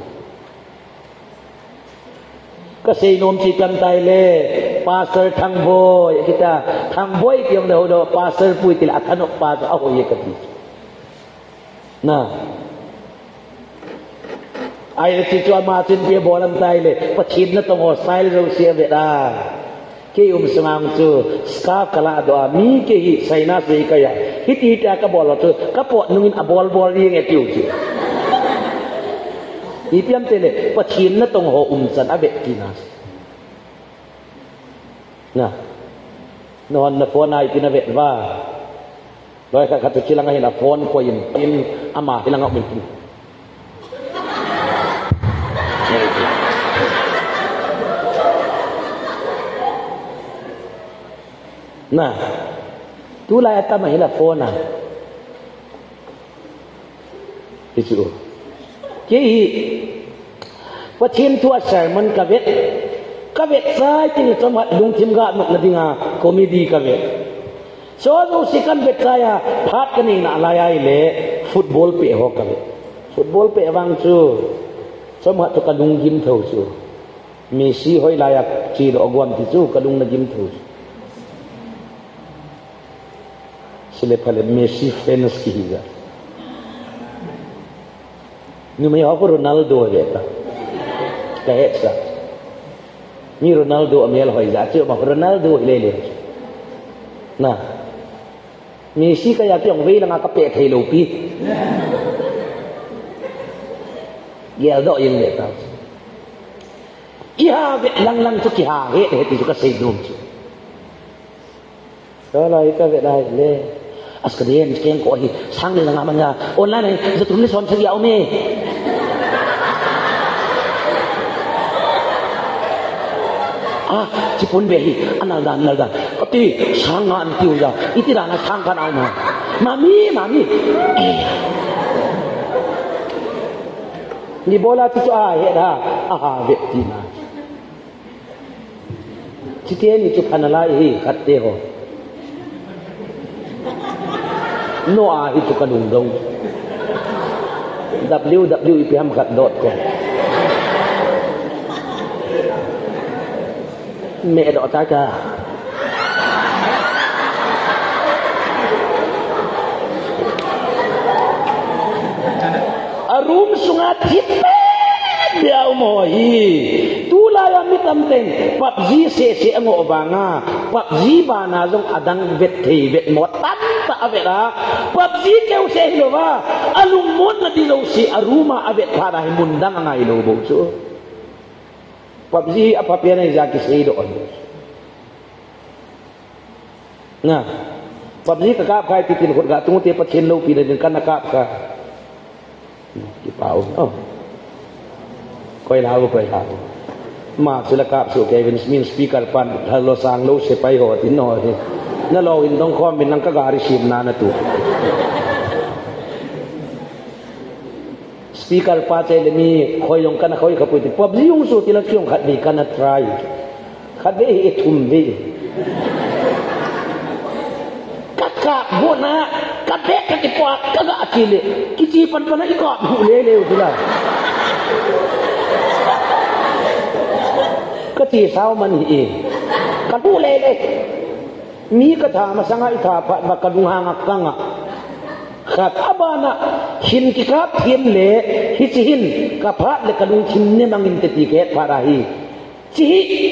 ka sei nom chi kan tai le pastor thang boy kita thang boy kyong do do pastor pui til athanok pa a ho ye ka ti na ai chi cho ma chin pia bolam tai le pachin na tong ho sai lo sia ve da ke um sungang chu ska kala do mi ke hi sai na sei ka ya hi ti ta ka bol tu ka po nungin a bol bol ri nge tiu chi i piam te le pachin na tong ho um san a ve ki na na non na phone ai pi na ve wa loi ka ka tu chi lang hi na phone ko yin in ama hi lang ngok min nah tu la ta mai la phone na itu ke pachin tu sermon ka vet ka vet sai tin chama dung thim ga mak na dinga comedy ka vet so no sikan vet saya phat kani na la ai le football pe ho ka vet football pe wang chu chama to ka dung gim tho chu Messi hoi la ya chi lo gwam ti chu ka dung na gim tho sile pale Messi fans ki higa ni mai ho Ronaldo ya ta ka etsa ni Ronaldo amel hoi za chu ma Ronaldo le le na Messi ka ya pyong ve la ka pe thei lo pi ya do yin le ta iha ve lang lang chu ki ha he he ti chu ka sei dum chu đó là cái việc này le askadien ken ko hi sang ni nga manga online nàyจะตุนson sa yaw me ah chipun be hi anal dan anal dan ati sang nga an tiu ya iti da na sang kan au ma mami mami eh ni bola tu chu a he da aha ve ti na chitien ni chu phanala hi khatte ho no a itu kadung dong w w i p m kat dot com me dot ta ka arum sungat hipe dia mo hi tula ya mitam teng papji se se ngo banga papji bana jong adang vet thei vet mot tan ta avera papji keu se lo wa alung mon na di lo si aruma avet phara hi mundang ngai lo bo chu papji apa pia nai ja ki se do on na papji ka ka khai ti tin khot ga tu te pathen lo pi den kan ka ka ki pau oh koi lao koi lao ma sila kap su Kevin Smith speaker pan halo sang lo se pai ho tin no he na lo in dong khom bin nang ka gari sim na na tu speaker pa che le mi khoi yong kana khoi khapui ti pop yung su ti la kyong khat ni kana try khat be e thum be kakka bona kadhe ka ti pa ka ga akile ki chi pan pan i ko hu le le u laก็ตีเท้ามันเองกระดูเลยเลยมีกระถามาสังไอถาพระมากระดุงหางกังอ่ะขัดอบานะหินกิกาเพียนเละฮิจิหินกับพระเลกระดุงหินเนี่ยมังอินตติเกตพระราฮีจิ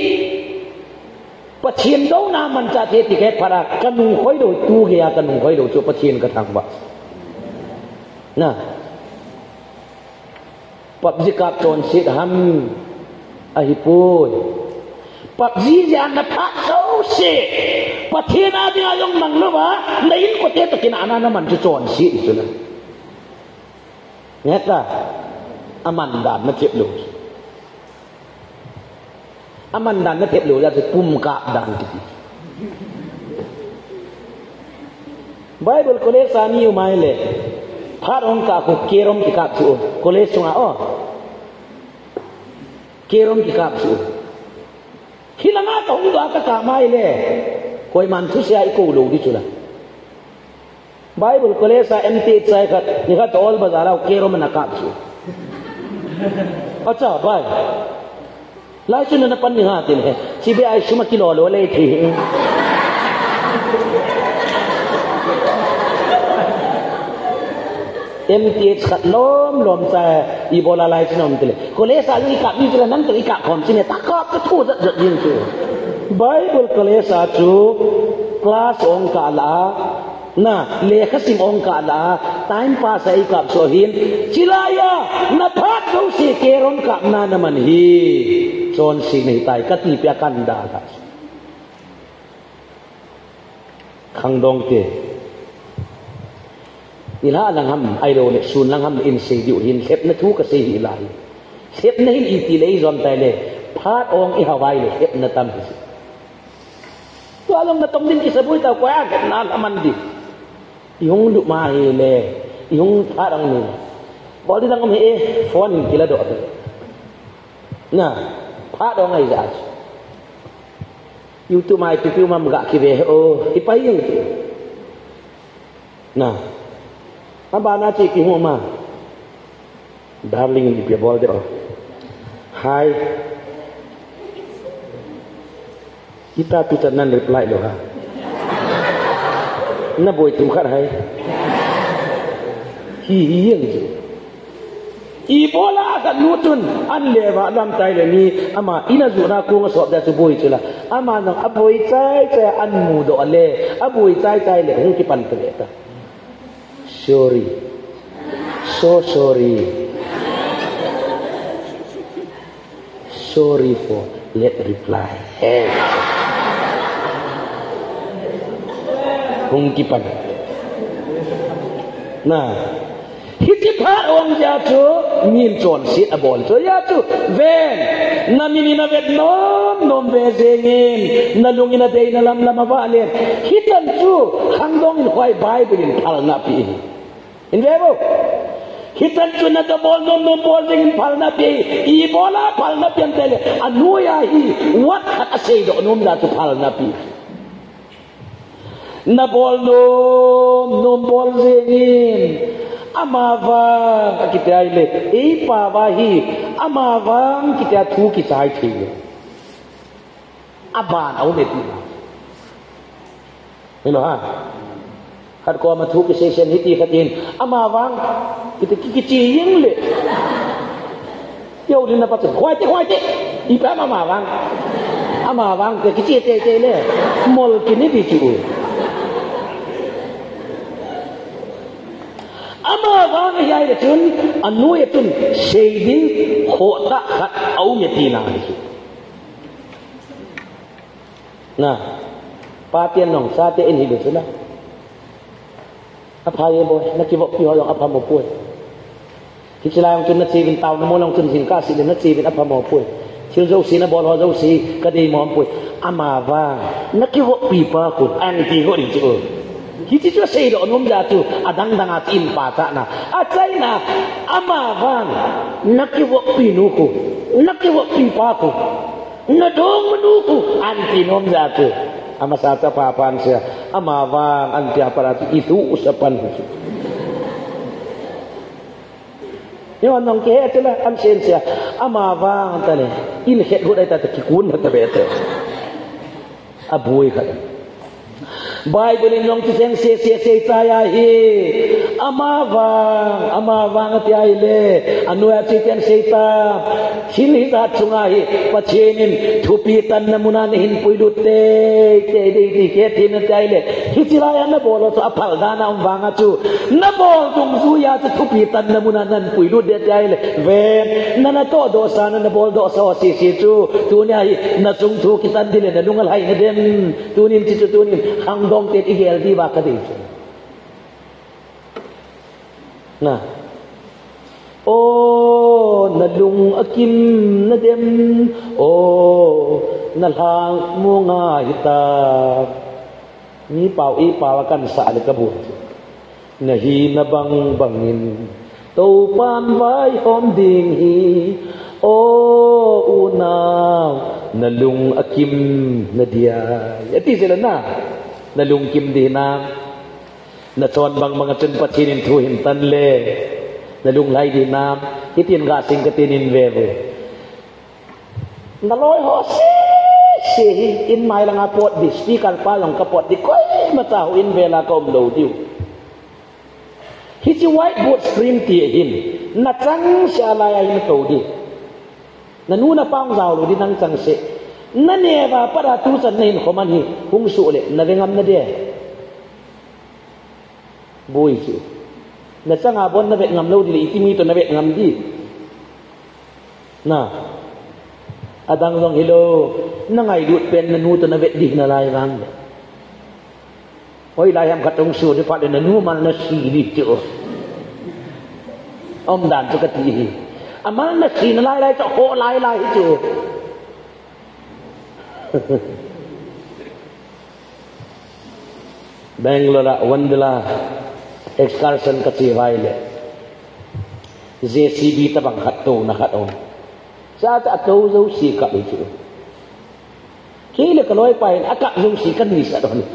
ปะเชียนโดนามันจะเทติเกตพระกระดุงคอยโดยตูเกียกระดุงคอยโดยจุปะเชียนกระทางบะนะปัจจิกาโจรสิทธัมahipun papji jan na pha so se pathena dia yong nang lo ba lain ko te takin ana na man chu chon si chu na neta aman dan na tep lo aman dan na tep lo ya pum ka dan ti bible ko le sani u mai le pharong ka ko kerom ki ka chu ko le sunga o kerom ki kap su hilanga ta hu da ka ka mai le koi man thu sia i ko lo di chula bible ko le sa mt chai khat ni kha tol bazara kerom na kap su acha bai lai chun na pan ni ha tin he C B I suma kilo lo le thi เอ็มทีขัดล้มล้มใจอีโบลาไลชนมเลยคนเลสาอีกะมีจละนั้นตัวอีกะผมสิเนี่ยตะกอบก็ทูดจะยิงจูไบเบิลคนเลสาจูคลาสองกาลาน่ะเลขสิมองกาลาไทม์พาสอีกับโซฮินจิลายานัทัดดูสิเกรอนกับนานามันฮีจนสิไม่ตายกติเปียกันดากัสขังดงเกนี่ละลังฮัมไอโรเนี่ยสุนลังฮัมอินซีดิวหินเซฟนัทุกสีหิลายเซฟนั่นอีตีเลยจอมตายเลยพาดองอิฮาวายเลยเซฟนั่นตั้มสิตัวลงนัตตมดินกิสบุยตะกวากันนั่นมันดิยงดุมาฮิเลยยงพาดองนี่บอกที่ตั้งก็มีเอฟอนกิลาดอดน่ะพาดองไอ้จ้ายูทูบมาitu cuma megak kiri oh ipayung nah apa nak cik kihu mah darling di pia bol dia hai kita tu tenan reply loh ha na boy tu khat hai hi hieng je Ibola kat nutun an lewa lam tai le ni ama ina zura ko ngasop da suboi chula ama nang aboi chai chai an mu do le aboi chai chai le hu ki pan tele ta sorry so sorry sorry for late reply hey hu ki pan nah Hiti par orang jatuh min con sit abol so jatuh ven na minina vet nom nom vezengin na lungina dei na lam lam avalen hitan tu hangdong in khoi bible in phal na pi in vebo hitan tu na bol nom nom bol ding phal na pi I bola phal na pian tele anuya hi wat khat asei do nom la tu phal na pi na bol nom nom bol zengin amavang kita ile ipa wahi amavang kita thu ki sai thi aban au ne ti hello ha khat ko ma thu ki session hiti khatin amavang kita ki ki chi ying le yo din na pa khoi te khoi te ipa amavang amavang ke ki chi te te le mol ki ni ti chu ama wang yai de chun anu ye chun shading khota khat au me ti na ni na pa tian nong sa te en hi de chuna apa ye boy na ki bo pi ho long apa mo pui ki chila yang chun na chi bin tau na mo long chun sin ka si de na chi bin apa mo pui chil zo si na bol ho zo si ka dei mo pui ama wang na ki bo pi pa ku an ti ho ri chu Hiti tu say do nom jatu adang dang atin pata na acai na amavang nakiwo pinuku nakiwo pimpaku nadong menuku anti nom jatu ama sata papan sia amavang anti aparat itu usapan husu yo nong ke etela am sen sia amavang tale in het go dai ta kikun ta bete abui khat Bible in long tiseng se se se taya hi amavang amavang ati aile anu ati ten seita sini ta chunga hi pachenin thupi tan namuna ne hin puilut te te de de ke tin taile hichira ya na bolo to apal dana umwanga chu na bol tung su ya tu thupi tan namuna nan puilut de taile ven nana to do sa na bol do so si si chu tu nya hi na chung thu kitan dile na lungal hai na dem tunin ti tu tunin hang dong te igel di ba ka de na oh nalung akim na dem oh nalang mo nga hita ni pau i pau kan sa le kabut nahi na bang bangin to pan vai hom ding hi oh unaw nalung akim na dia ati sila na nalung kim di na na chon bang mga chen pachinin thuhin tan le nalung lai di nam itin ga sing katinin veve naloy ho si si in mai lang apot di speaker pa lang kapot di koy mataw in vela kom lo diu hi kichi whiteboard screen ti hin na chang sha la ya in to di na nu na pang zau lu di nang chang se na ne ba para tu chan nei ko man hi hung su le na vengam na de bui chu na chang a bon na ve ngam lo di ti mi to na ve ngam di na adang long hello na ngai lut pen na nu to na ve di na lai wang oi lai ham khatong su di pa de na nu man na si di chu om dan chu ka ti hi aman na si na lai lai to ho lai lai chu Bangalore Wandala excursion ka ti vai le J C B ta bang khat to na khat om sa ta to zo si ka bi chu ki le ka loi pai aka zo si kan ni sa don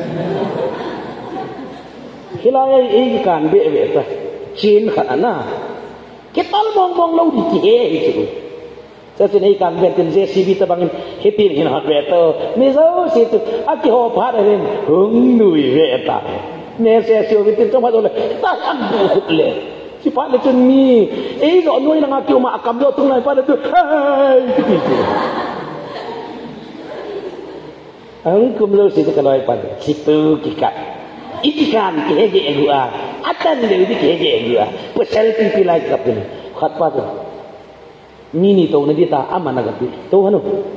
hilai ei kan be be ta chin khat na ke tal mong mong lo di ki he chu sa tin ei kan be tin J C B ta bang happy in hot be to mi zo si tu aki ho pha da len hung nui ve ta ne se sio vi tin tong ma do le ta am bu le si pa le chun mi ei zo noi na nga kyo ma akam lo tung nai pa le tu ai ki ki ang kum lo si ka loi pa si tu ki ka ikan ki he ge gu a atan le di ki he ge gu a po selfie pi lai ka pin khat pa to mi ni to na di ta amana ga pi to hanu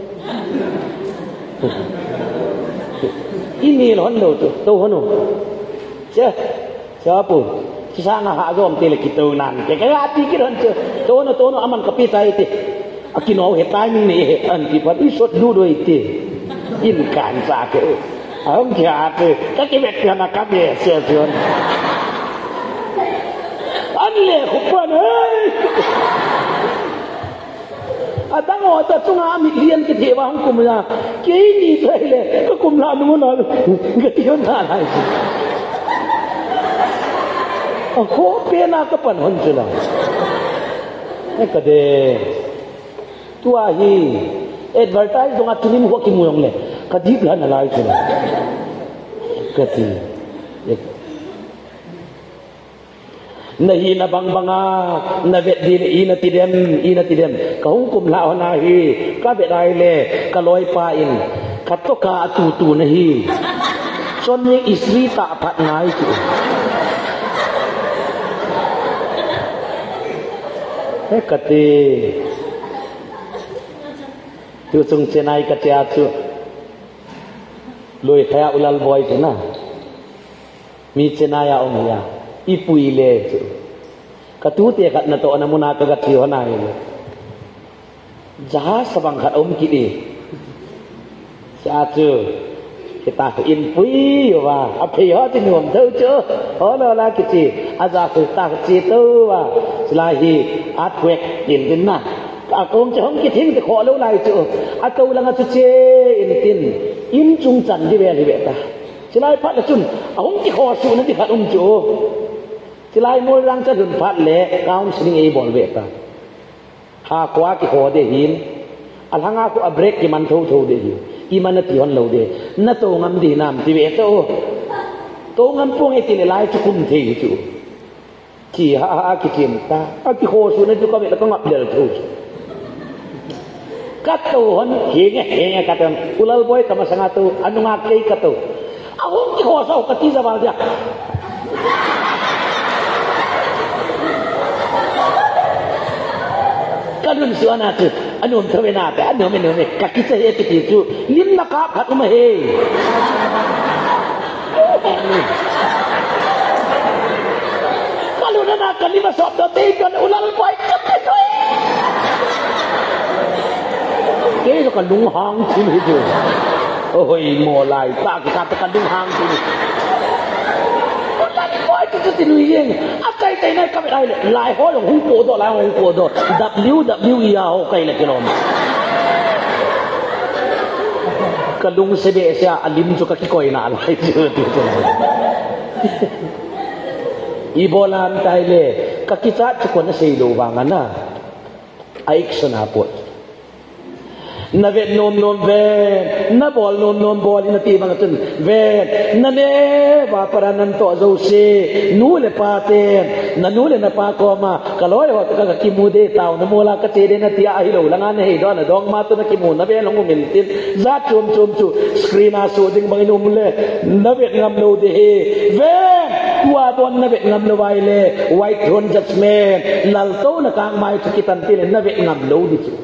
ini lo hanu to to hanu che cha pu sa na ha rom te le ki to nan ke ka ati ki ron che to no to no aman ka pi tai ti akino he tai mi ni an ti pa i sot du do ti in kan sa ke ang kya te ka ki bet na ka be se sion an le khu pa nei adang o ta tunga mi lian ke the wa hang kum ya ke ni sai le ka kum la nu na ga ti na lai a ho pe na ka pan hon chula e ka de tua hi advertise donga tunim ho ki muyong le ka dip la na lai chula ka ti na hi na bang banga na vet di i na ti dem i na ti dem ka hung kum la na hi ka be dai le ka loi pa in ka to ka tu tu na hi son ni isri ta phat ngai chu he ka ti tu chung chenai ka cha chu loi khaya ulal boy chu na mi chenaya om ya ipui le chu katu te khat na to na muna ka ga thi hona ni ja sabang khat om ki di cha chu kita in pui yo wa a phi ho ti nuam thau chu ho lo la ki chi a za ku ta chi tu wa la hi a twek in din na a kong che hong ki thing te kho lo lai chu a to la nga chu che in tin in chung chan di ve li ve ta chi lai phat la chun a hong ki kho su na ti khat um chu chi lai moi rang cha dun phat le kaung sling e bol ve ta ha kwa ki kho de hin al hanga ku a break ki man tho tho de hi i man ti hon lo de na to ngam di nam ti ve to to ngam pung e ti le lai chu kum thi chu ki ha ha ki kim ta a ki kho su na chu ka ve la ka ngap del thu ka to hon he nge he nge ka tam ulal boy ka masanga to anu nga klei ka to a hong ki kho sa ka ti za ba dia kadun suana tu anu thwe na ta anu me no me ka ki se e ti chu lim na ka phat ma he kalau na ka lima sob do te kan ulal boy ka pe to ke so ka lung hang chin hi chu oi mo lai ta ka ta ka lung hang chin tu tu nu yen a kai tai na ka ai lai ho lo hung ko do lai hung ko do w w e ho kai la kilom kalung se be sia alim jo ka ki koi na lai tu tu i bolan tai le ka ki cha chu ko na sei lo wa nga na ai ksona pot na vet nom nom ven na bol nom nom bol na ti bang tun ven na ne ba paranan to zo se nu le pa te na nu le na pa ko ma kaloi ho ka ki mu de taw na mola ka te de na ti a hi lo la nga ne hi do na dong ma tu na ki mu na ve long min tin za chum chum chu screen a so ding bang num le na vet ngam lo de he ven tua don na vet ngam lo wai le white throne judgment lal to na kang mai tu kitan ti na vet ngam lo di chu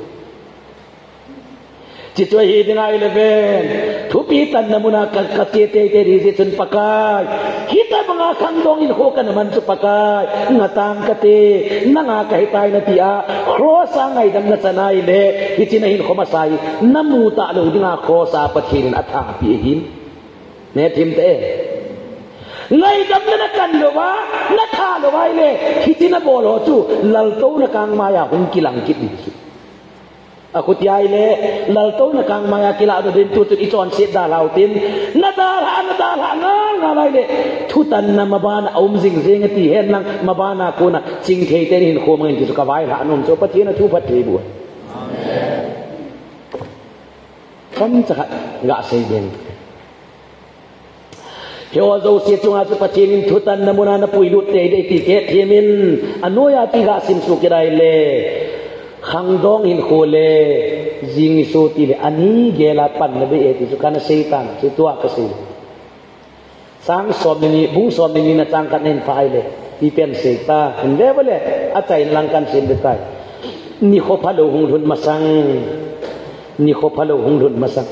จิตวิญญาณเลเวนทุปีตันนมุนากักเตเตเตรีเจนปะกายคิดบังอาคังดองอินโคกันมันสุปะกายงาตังกเตนังอาไกตายนติอาครอสังไงดังนัสนายเลฮิจินหินขมาไซนมูตะโลดิงาครอสาปะทินอัฐาปีหินเนทิมเตไงดังนักันโลวะนัทาโลไวเลฮิจินบอลจูลัลโตนกังมายาหุงกิลังกิดดิสุaku tiai le lalto na kang maya kila do din tutut iton sit da lautin nadala nadala ngal ngalai le thutan na mabana om jing jing ti hen nang mabana ko na ching thei te hin khom ngi chu ka vai la nom cho pathi na thu phat thei bu amen kam cha ga sei ben Heo zo si chunga chu pathi nin thutan na muna na pui lut te de ti ke themin anoya ti ga sim su kirai le Hangdong in khole jing so ti le ani gela pan na be eti su kana setan su tua ka se sang som ni bu som ni na chang kan nen phai le ti pen se ta hin le bole a chai lang kan sin de tai ni kho phalo hung dhun masang ni kho phalo hung dhun masang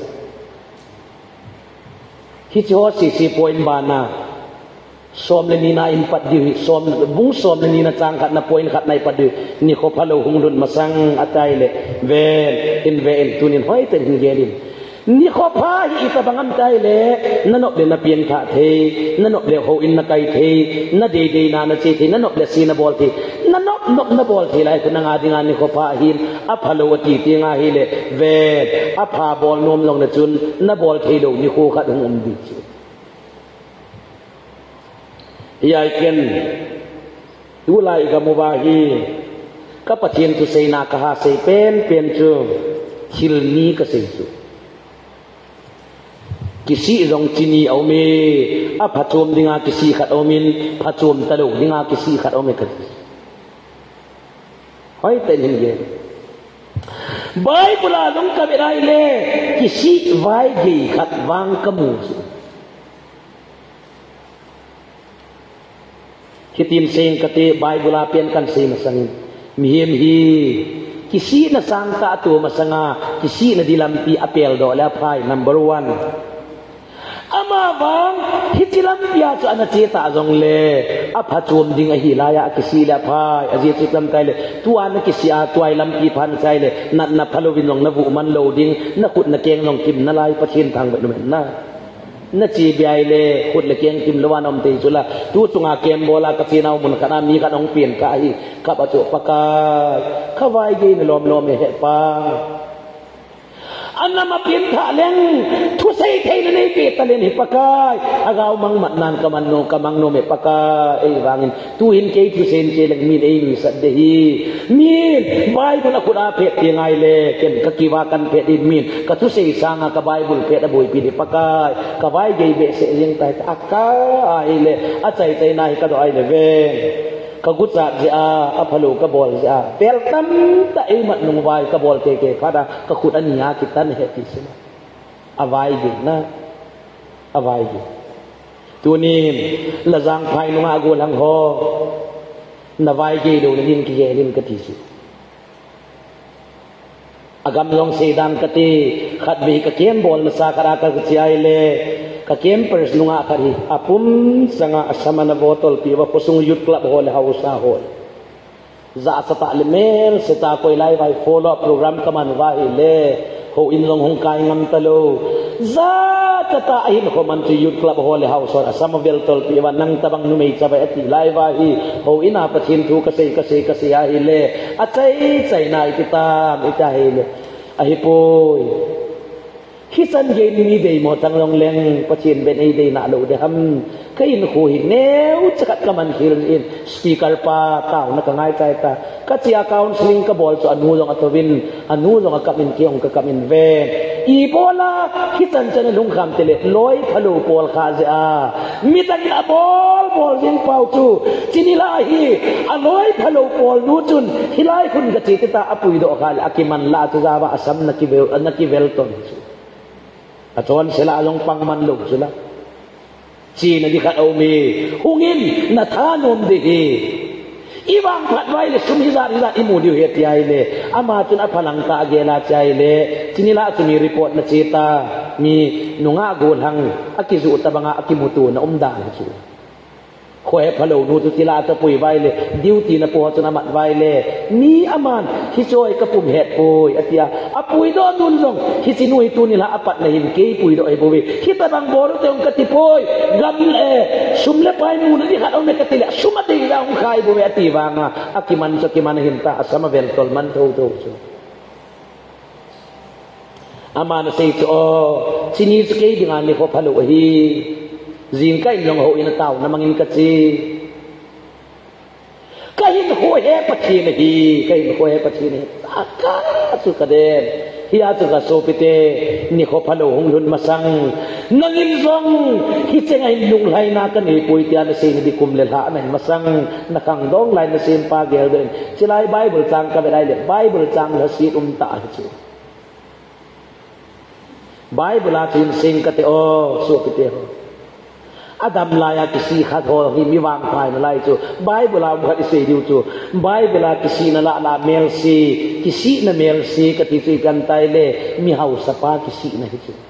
hi cho si si point bana som le ni na in pat di som bung som le ni na chang khat na point khat nai pat di ni kho phalo hung dun masang atai le vel in vel tunin hoi ten gelin ni kho pha hi ta bangam tai le nanok le na pian kha the nanok le ho in na kai the na de de na na che the nanok le si na bol the nanok nok na bol the lai kun nga dinga ni kho pha hin a phalo ti ti nga hi le vel a pha bol nom long na chun na bol the do ni kho khat hung um diยายเกินดูไลกับมุบาฮีก็ปะเทียนตุเซนากะฮาเซเป็นเป็นจูฮิลนีก็เซจูกิซีรองจินีเอาเมอะพัดจมดิงากิซีขัดเอามินพัดจมตะลุดิงากิซีขัดเอาเมกันห้อยเต็นเงี้ยใบบุลาลงกับอะไรเลยกิซีไว้ดีขัดวางกระมูKitim sing kati Bible apian kan si masangin mihim hi kisi na sangka tu masanga kisi na dilampi apel do la phai number one ama bang hitilam pia chu ana cheta jong le apha chum ding a hi laya kisi la phai aji chiklam kai le tu an kisi a tuai lampi phan kai le na na phalovin long na bu man loading na khut na keng long kim na lai pathin thang be no na na chi biai le khut le keng kim lawan om te chula tu chunga kem bola ka pinau mun kana mi ka ong pien ka hi ka ba chu paka khawai ge ne lom lom he pa anna ma pien tha leng thu sei thei ne nei pe ta len hi pakai agau mang mat nan ka man no ka mang no me paka ei wangin tu hin ke thu sen che leng mi ei mi sat de hi min bai ko na khura phe ti ngai le ken ka ki wa kan phe di min ka thu sei sanga ka bible phe da boi pi di pakai ka vai ge be se leng tai akka ai le a chai tai nai ka do ai le ve ka gutsa ji a aphalo ka bol ji a pel tam ta ei mat nung vai ka bol te ke phada ka khut ania kitan he ti sin avai ji na avai ji tu ni la jang phai nung a go lang ho na vai ji do lin ki ge lin ka ti si agam long se dan ka ti khat bi ka kem bol na sa kara ka chi ai le ka kem pers lunga kari apum sanga asamana botol piwa posung youth club hol hausa hol za sata lemel seta koi lai vai follow program kaman wa le ho in long hong kai ngam talo za tata ahin ko man ti youth club hol house or asama veltol piwa nang tabang numei chabai ati lai wa hi ho ina pathin thu ka sei ka sei ka sei hi le achai chai nai kita ita hi le ahi poi Hisan yen mi dei mo tang long leng pachin ben ei dei na lo de ham kain khu hi neu chakat kaman hirin in speaker pa taw na ka ngai tai ta ka chia counseling ka bol so anu long atowin anu long ka min kiong ka kamin ve i bola hisan chan lung kham tele loi phalu pol kha je a mi tang a bol bol jing pau tu chinila hi a loi phalu pol nu chun hilai khun ga chi ta apui do khal akiman la tu jawa asam na ki vel na ki vel ton Atuan sila along pangmanlog sila. Sina di ka umi hungin na tanom dihi. Ibang patway le sumhizar ila imudiw hetiay le. Ama tun apalang kaagela tiyay le. Sinila tuni report na cita mi nunga gulhang akizu utabanga akimutu na umdang sila. Khoe phalo nu tu tila ta pui vai le duty na po tu na mat vai le ni aman hi choi ka pum het pui atia apui do nun jong hi sinui tu ni la apat na hin ke pui do ai bowi hi ta bang bor te ong kati poi gam le sum le pai mu ni ha ong ne katila suma ding la ong khai bowi ati wanga akiman so kiman hin ta asama vel tol man tho tho so amana sei to sini ke dengan ni ko phalo hi Zin kai long ho ina tao na mangin kachi kahin ho he pachi na hi kahin ho he pachi ni aka su kaden hiya tu ka so pite ni kho phalo hong lun masang nangin zong hi chengai lung lai na ka ni pui tia na sin di kum le la na masang na kang dong lai na sin pa gel den chilai bible chang ka dai le bible chang la si um ta chu bible la tin sing ka te o so pite ho Adam laya kisi khat ho hi mi wang khai na lai chu bible la khat se diu chu bible la kisi na la la mel si kisi na mel si ka ti ti kan tai le mi hau sapa kisi na hi chu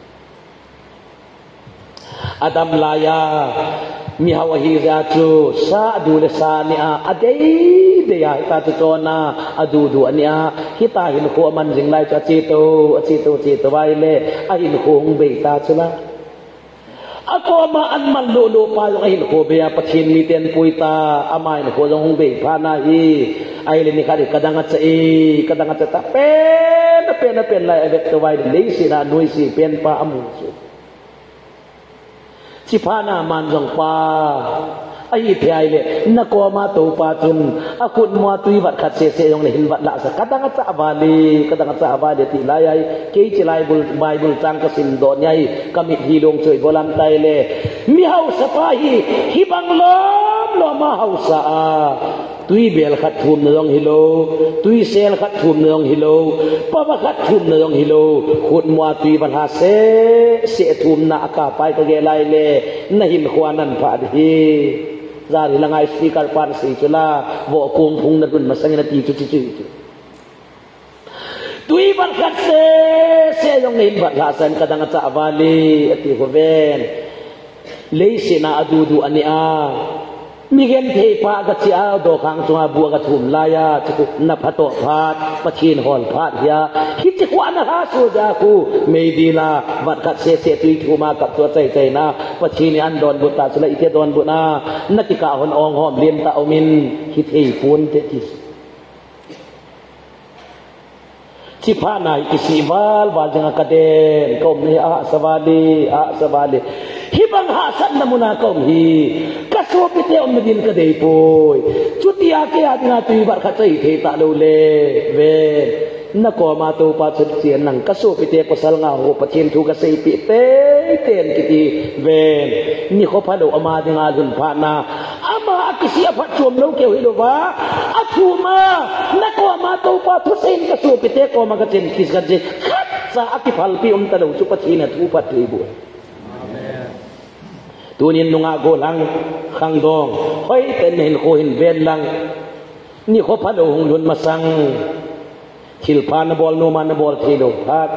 Adam laya mi hau hi za chu sa du le sa ni a adei de ya ta tu na adu du ani a hita hin ko man jing lai cha chi to chi to chi to vai le a hin ko ng be ta chula Ako ma an man lolo pa yung ahin ko beya pathin mi ten puita amay no ko yung be pa na hi ay le ni kari kadangat sa e kadangat sa ta pen pen pen lai avet to wai le si na nui si pen pa amu si pa na man jong pa ai thai le na ko ma to pa chun akun mo tui wat khat se se yong le hin wat la sa kadangat sa avali kadangat sa avali ti lai ai ke chi lai bul bible chang ka sin do nyai kami hi long choi bolam tai le mi hau sa pa hi hi bang lom lo ma hau sa a tui bel khat thum na yong hilo tui sel khat thum na yong hilo pa ba khat thum na yong hilo khut mo tui ban ha se se thum na aka pai ka ge lai le na hin khwanan pha hi Zari langai speaker pan si chula vo kung phung na dun masang na ti chu chu chu tui ban khat se se yong nin ba la san kadang cha avali ati ho ven lei se na adu du ani a mi gen the pa ga chi a do khang chunga bua ga thum la ya chu na phato phat pachin hol phat ya hit chi kwa na ha so ja ku me di la wat khat se se tui thu ma kap to chai chai na pachin an don bu ta chula ite don bu na na ki ka hon ong hom liem ta omin hit ei pun te ti chi pha nai ki si wal wal jang ka den kom ne a sawali a sawali hibang hasan namuna kom hi kaso pite om din ka dei poi chutia ke adna tui bar kha chai the ta lo le ve na ko ma to pa chut chien nang kaso pite ko sal nga ho pathin thu ka sei pi te ten kiti ve ni kho phalo ama dinga dun pha na ama akisi apha chom lo ke hi lo wa athu ma na ko ma to pa thu sen kaso pite ko ma ka chen kis ga je khat sa akifal pi um ta lo chu pathin thu pat tri bu tunin nunga go lang khang dong hoi ten hin ko hin ven lang ni kho phalo hung lun masang khil pha na bol no man na bol thilo phat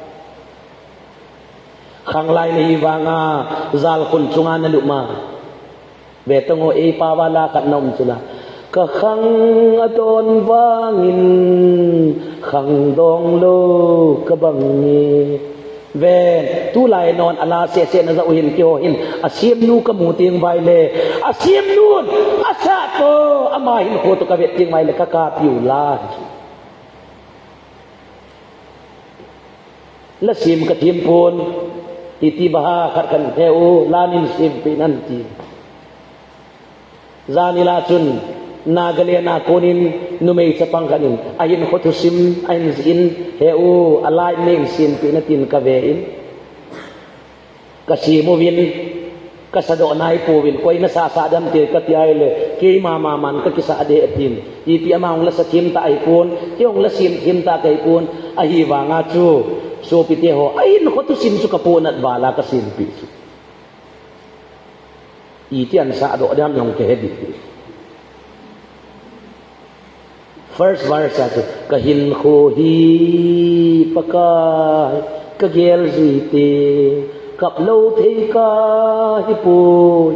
khang lai ni wanga zal kun chunga na luma ve tango e pa wala kat nom chula ka khang aton wangin khang dong lo ka bangi ven tu lai non ala se se na za uhin kyo hin asim nu ka mu ting bai le asim nun asa to ama hin ko to ka ve ting mai le ka ka piu la la sim ka tim pun iti baha khat kan heu lanin sim pinan ti zanila chun nagalena konin numei chapang kanin ayin khotusim ayin zin heu alai ning sim pinatin ka vein kasi mo win kasado nai po win koi na sa sa dam te ka ti ai le ke mama man ka kisa ade atin ipi amang la sa tim ta ai pun tiong la sim tim ta kai pun ahi wa nga chu so pite ho ayin khotusim su ka pon at bala ka sim pi su itian sa do dam yong ke hedi first verse atu kahin kho hi pakai kagel zite kap lo thei ka hi pui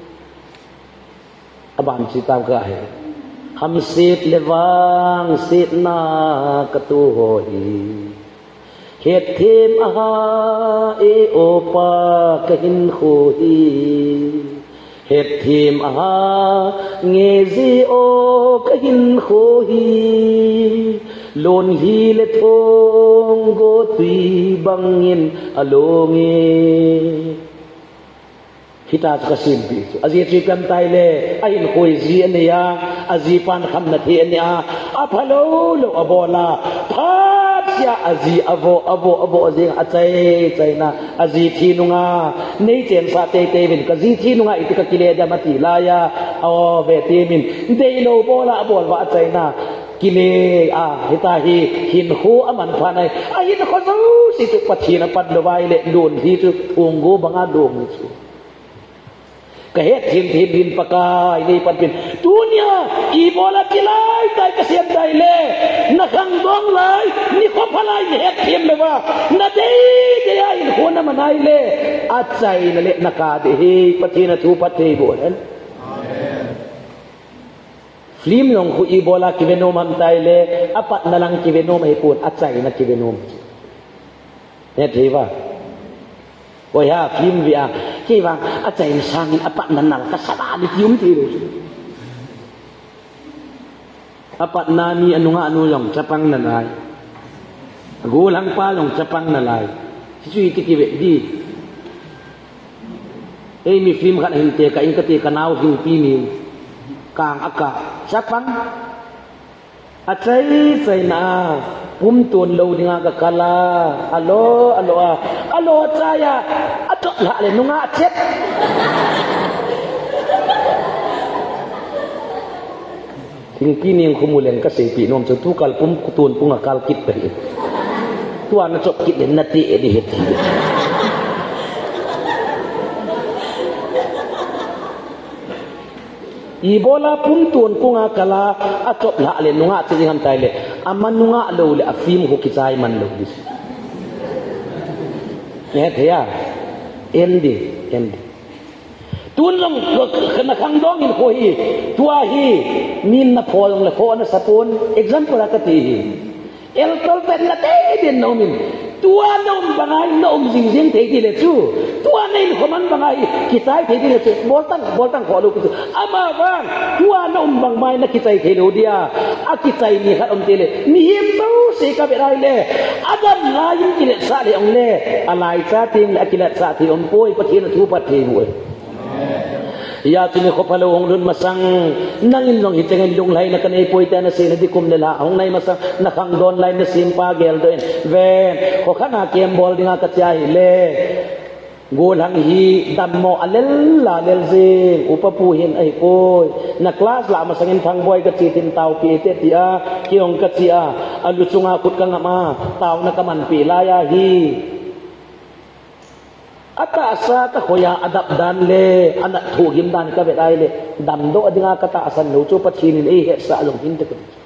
aban cita ka hai ham sit lewang sit na ka tu ho hi het thêm aha e opa kahin kho hi het thêm aha nghe zi o kahin kho hi lon hi le thong go tui bangin alonge kita ka simpi azi tri kan tai le ain khoi zi ania azi pan kham na the ania aphalo lo abola phat ya azi avo avo avo azi achai chaina azi thinunga nei chen sa te te bin ka zi thinunga itika kile da mati laya aw ve te min dei lo bola abol wa chaina kile a hitahi hin khu aman phanai a hin kho zu si tu pathina pat lowai le lun hi tu ungu banga dong chu ka het hin hin hin pakai nei pat bin dunia i bola kilai tai ka siam dai le na khang dong lai ni kho phalai ni het hin le wa na dei de ai kho na manai le a chai na le na ka de hi pathina thu pathei bo hen Flim long ku ibola kivenom ham taile apat na lang kivenom ai pun achai na kivenom ne theiwa oya flim via kiwa achai sang apat na nal ka sala ni tium ti ru apat na ni anunga anu long chapang na lai gu lang pa long chapang na lai sui ti kiwe di ei mi flim khan hin te ka in ka te kanau hin pi mi kang aka sapang achai chai na pum ton lo dinga ka kala alo alo a alo chaya ato la le nunga chet ting kining khumulen ka sepi nom chu tu kal pum kutun punga kal kit pe tuan na chop kit den na ti di het ibola pum tuan punga kala atop la le nunga ti ham tai le aman nunga lo le afim ho ki chai man lo dis ne thea endi endi tun long khana khang dong in ko hi tua hi min na phol le pho na sapon example ka ti hi el tol pen la te den no min tua nom bangai nom jing jing thei ti le chu tua nei khoman bangai kitai thei ti le chu boltang boltang kho lu ku ama bang tua nom bang mai na kitai thei lo dia a kitai ni khat om te le ni him no se ka be rai le adam la yin ki le sa le ong le alai cha ting le akilat sa thi om poi pathin thu pat thei hu ya tini ko pala ong dun masang nangin long hitengin lung lai na kanay po ita na sina di kum nila ong nay masang nakang don lai na simpa gel doin ven ko kana kiem bol di nga katsyahi le gulang hi dam mo alel la lel zing upapuhin ay koy na class la masangin thang boy katsitin tao pi ite tia kiong katsya alusunga kut ka nga ma tao na kaman pilaya hi ata asa ka khoya adap dan le anak thu him dan ka bedai le dam do adinga kata asan no chu pathinin e he sa long hin te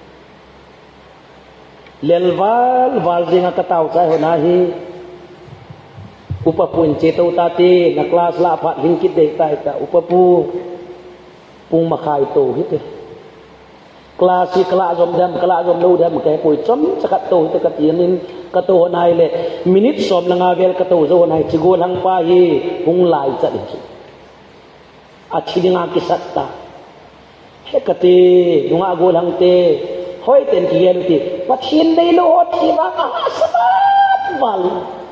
lelwal wal jinga katau cha ho na hi upapun chetau ta te na class la phat hin kit de tai ta upapu pung makhai to hi te class si kala jom dam kala jom lo dam ke poi chom sakat to te ka tinin kato nai le minute som langa vel kato zo nai chigo lang pa hi hung lai cha di achidinga ki satta he kate dunga go lang te hoi ten ki yelu ti pathin dei lo thi ba ka sabat wal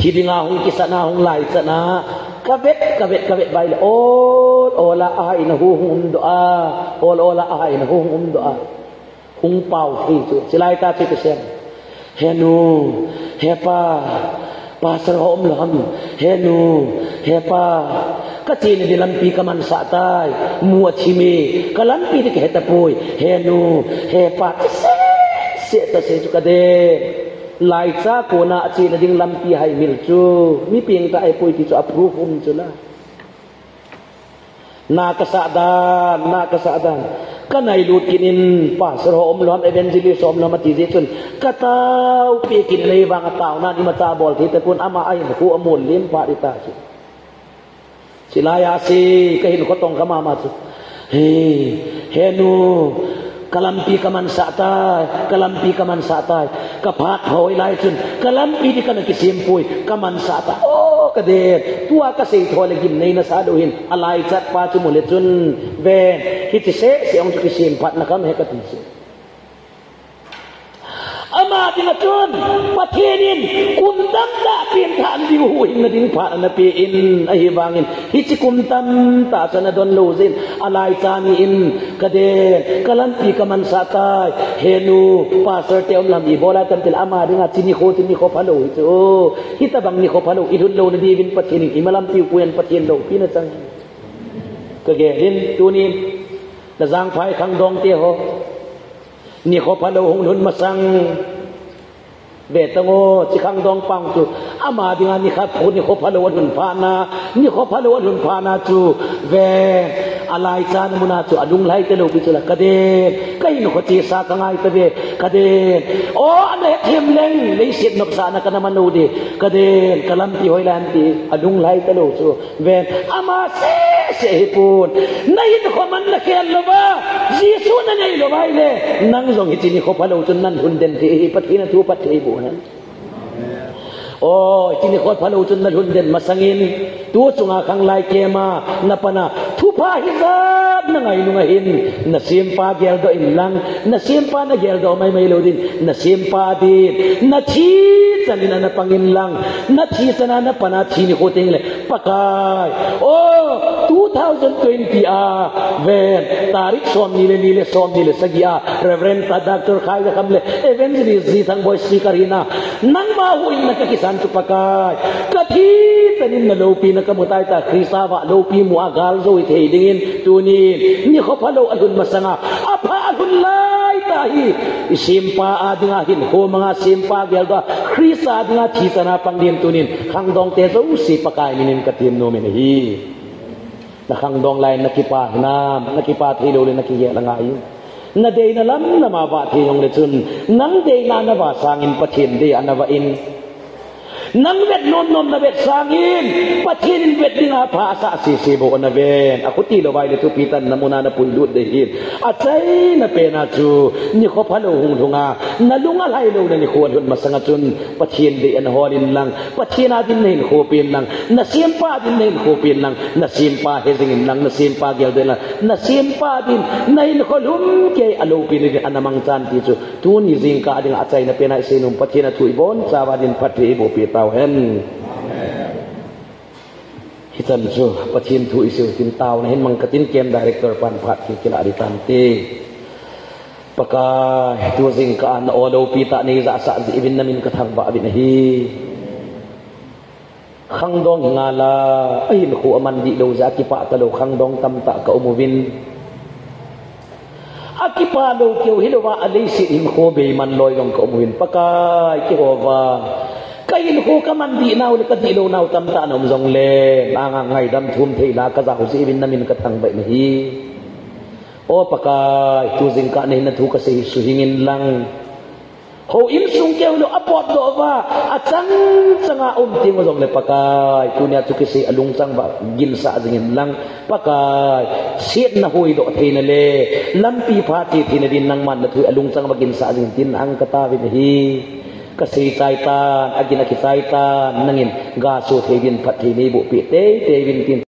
ที่ดิงาหงกิสนาหงไหลสนากะเวทกะเวทกะเวทใบโอโอละอายนะหูหุมดุอาโอโอละอายนะหูหุมดุอาหุงเป่าที่จุสิไลตาที่กระเซ็นเฮนูเฮป้าป้าสระอมลำเฮนูเฮป้ากะจีนdi lampi kaman satai muat chimi ka lampi di ke tapoi he nu he pa se ta se chu ka de lai cha ko na chi na ding lampi hai mil chu mi ping ta ai poi ti chu approve um chu la na ka sa dan na ka sa dan ka nai lut kinin pa sro om lom evangelist om lom ti je chun ka tau pi kin nei wang taw na ni ma ta bol ti te kun ama ai ku amol lim pa di ta chu silaya si kahin ko tong kama matu he henu kalampi kaman satai kalampi kaman satai kapat hoi lai chun kalampi di kana kisimpui kaman sata oh kade tua ka sei thole gim nei na sa dohin alai chat pa chu mole chun ven hiti se se ong chu kisim pat na kam he ka tin se ama dina chun pathenin kum dam da pin than di hu hin na ding pha na pe in a hi bangin hi chi kum tam ta chana don lo zin alai chani in kade kalanti kaman sa kai henu pastor te om lam i bola tam tel ama dinga chini kho chini kho phalo hi chu hi ta bang ni kho phalo i dun lo na di win pathenin i malam ti puyan pathen lo pi na chang ka ge hin tu ni da jang phai khang dong te ho ni kho phalo hong hun masangเบตงโอสิขังดองปังจูอามาดิงานี่ครับคนนี่ขบพะโลวันพานานี่ขบพะโลวันพานาจูเวอะไรจานมุนาจูอดุงไลเตโลปิจุละกะเดกะอินขจีสากังไงตะเบกะเดโออันเฮมเลงเลยสินกสานะกะนะมนูดิกะเดกะลัมติหอยลันติอดุงไลเตโลจูเวอามาเสเสปูนในนขมันละเคนโลบาจีซูนะไงโลบาเลนังซงหิจินี่ขบพะโลจุนนั้นหุนเดนติปะทินะทูปะทิบุโอ้ที่นี่คนพะโล้จนนั่นหุ่นเด่นมาสังอินตัวจงอาคังไลเกมานับปนะทุพาหินรับนั่งไงนุ่งหินนัสิมปาเกลโดอินลังนัสิมปานะเกลโดไม่ไม่รู้ดินนัสิมปาดีนัชีจันนันปังอินลังนัชีจันนันปนะที่นี่โคตรเองเลยปากายโอ้twenty twentyอาเวนตาริกสอมนี่เลยนี่เลยสอมนี่เลยสักยาเรเวนต์ตัดดักเตอร์ขายจะคำเลยเอเวนต์นี่ซีทั้งบอยซีการินานั่งมาหุยนักกิสันจุปกายกะทีแต่นี่มาโลปีนักมุตัยตาคริสาวะโลปีมัวกาลโซอิเทดินตัวนี้นี่เขาพะโลอดุลมาสังอาภาอดุลไลตาฮีสิมปาอาดิงาหินโฮมังอาสิมปาเกลดาคริสอาดิงาทีสนาปังดินตัวนี้ขังดองเตโซสิปกายมินินกะทีมโนเมนฮีนักขังดองไลนักกิปาหนามนักกิปาที่โลเลนักกิเยละงายนาเดนลัมนามาบาที่ยงเลชุนนังเดนานาบาสางินปะเทียนเดอันนาวอินนังเวทนนนนนาเวทสางินปะเทียนเวทดิงาภาษาสีสีโบนาเวนอาคุตีโลไวเลทุปีตันนามุนานาปุยลุดเดหินอาใจนาเปนาจูนี่เขาพะโลหงทุงานาลุงอะไรโลนันนี่ควรหุนมาสังจุนปะเทียนเดอันฮอรินลังปะเทียนาดินเนนโคเปียนลังนาเซียมปาดินเนนโคเปียนลังนาเซียมปาเฮซิงินลังนาเซียมปาเกลเดลังนาเซียมปาดินในนครลุมเกอโลปีนิอันนามังจันติจูทูนี่จิงกาดิงอาใจนาเปนาเซนุมปะเทียนาถุยบอนซาวาดินพัทเทโบเปียตาวเฮนฮิตันจูปะเทียนถุยสิวตินตาวนะเห็นมังกตินเกมไดเรคเตอร์ปันพัดที่กิลาดิตันเตปะกายตัวจิงกาอันโอโลปีตานี่จะสักอิบินนามินกระทังบะบินฮีขังดองงาลาไอ้ลูกอมันดิโลจะกิปะตะโลขังดองตำตะกะอุโมวินอากิปะโลเกียวฮิโลวะอเลสิอิมโคเบมันลอยลงกะอุโมวินปะกายกิโฮวาkain ko kamandi naw ni kadilo naw tamta nom zong le nangangai dam thum theila ka za si bin namin katang bai nahi o pakai tu jing ka nei na thu ka se suhingin lang ho im sung keu lo apot do wa achang changa um ting zong le pakai tu nya chu ki se alung chang ba gin sa jingin lang pakai siet na hoi do theina le lampi pha ti thina din nang man na thu alung chang ba gin sa jing tin ang kata wi nahi kasi caitan agin aki caitan nangin gaso thevin phathi nei bu pi te tevin tin